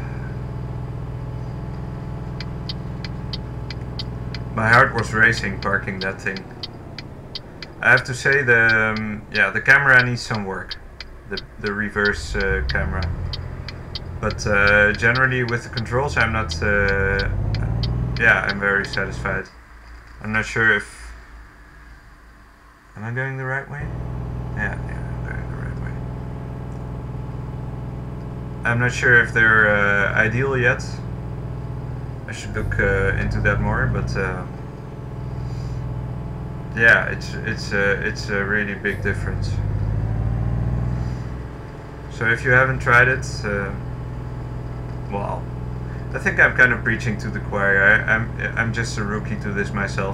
My heart was racing parking that thing. I have to say yeah, the camera needs some work. The reverse camera. But generally with the controls I'm not yeah, I'm very satisfied. I'm not sure if... Am I going the right way? Yeah, I'm going the right way. I'm not sure if they're ideal yet. I should look into that more, but yeah, it's a really big difference. So if you haven't tried it, well, I think I'm kind of preaching to the choir. I'm just a rookie to this myself.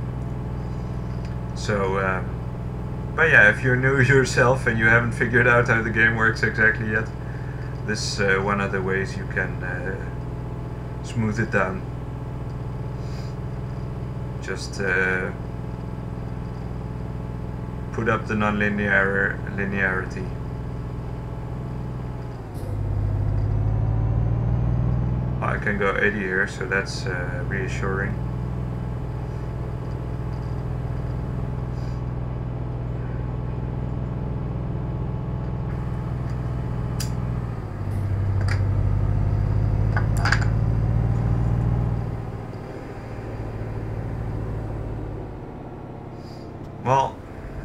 So, but yeah, if you're new yourself and you haven't figured out how the game works exactly yet, this is one of the ways you can smooth it down. Just put up the linearity. I can go 80 here, so that's reassuring. Well,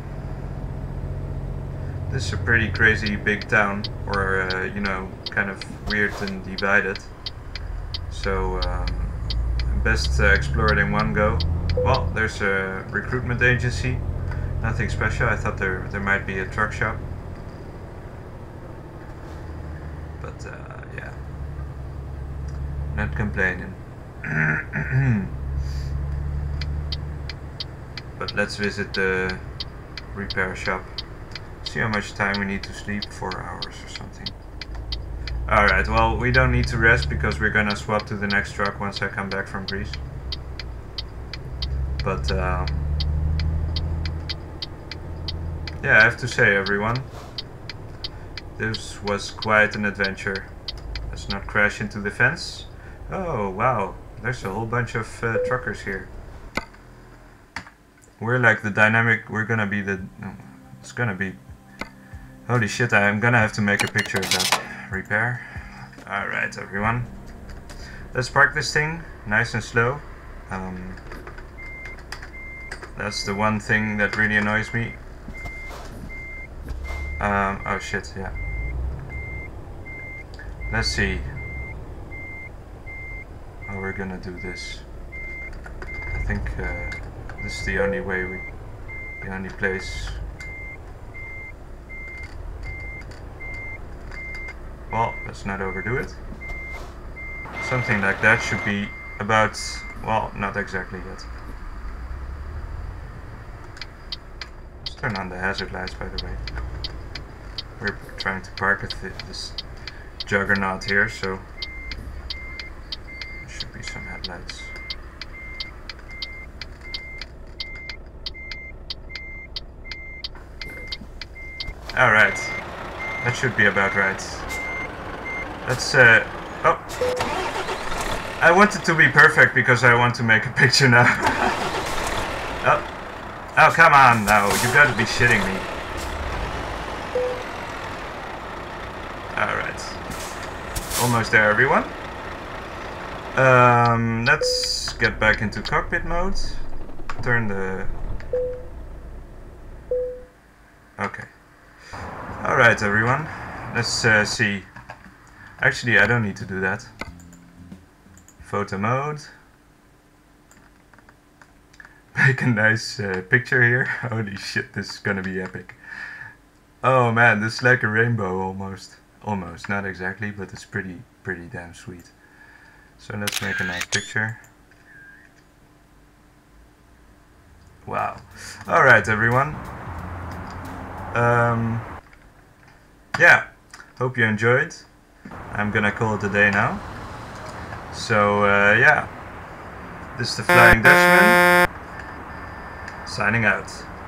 this is a pretty crazy big town, or you know, kind of weird and divided. So best explore it in one go. Well, there's a recruitment agency. Nothing special. I thought there might be a truck shop, but yeah, not complaining. But let's visit the repair shop. See how much time we need to sleep. 4 hours or something. Alright, well, we don't need to rest because we're gonna swap to the next truck once I come back from Greece. But yeah, I have to say, everyone, this was quite an adventure. Let's not crash into the fence. Oh wow, there's a whole bunch of truckers here. We're like the dynamic, we're gonna be the... It's gonna be... Holy shit, I'm gonna have to make a picture of that. Repair. Alright, everyone. Let's park this thing nice and slow. That's the one thing that really annoys me. Oh shit, yeah. Let's see how we're gonna do this. I think this is the only way the only place. Well, let's not overdo it. Something like that should be about, well, not exactly yet. Let's turn on the hazard lights, by the way. We're trying to park at this juggernaut here, so there should be some headlights. Alright, that should be about right. Let's, oh! I want it to be perfect because I want to make a picture now. Oh! Oh, come on now, you gotta be shitting me. Alright. Almost there, everyone. Let's get back into cockpit mode. Turn the... Okay. Alright, everyone. Let's see. Actually, I don't need to do that. Photo mode. Make a nice picture here. Holy shit, this is gonna be epic. Oh man, this is like a rainbow almost. Almost, not exactly, but it's pretty damn sweet. So let's make a nice picture. Wow. Alright, everyone. Yeah, hope you enjoyed. I'm gonna call it a day now. So yeah, this is the Flying Dutchman signing out.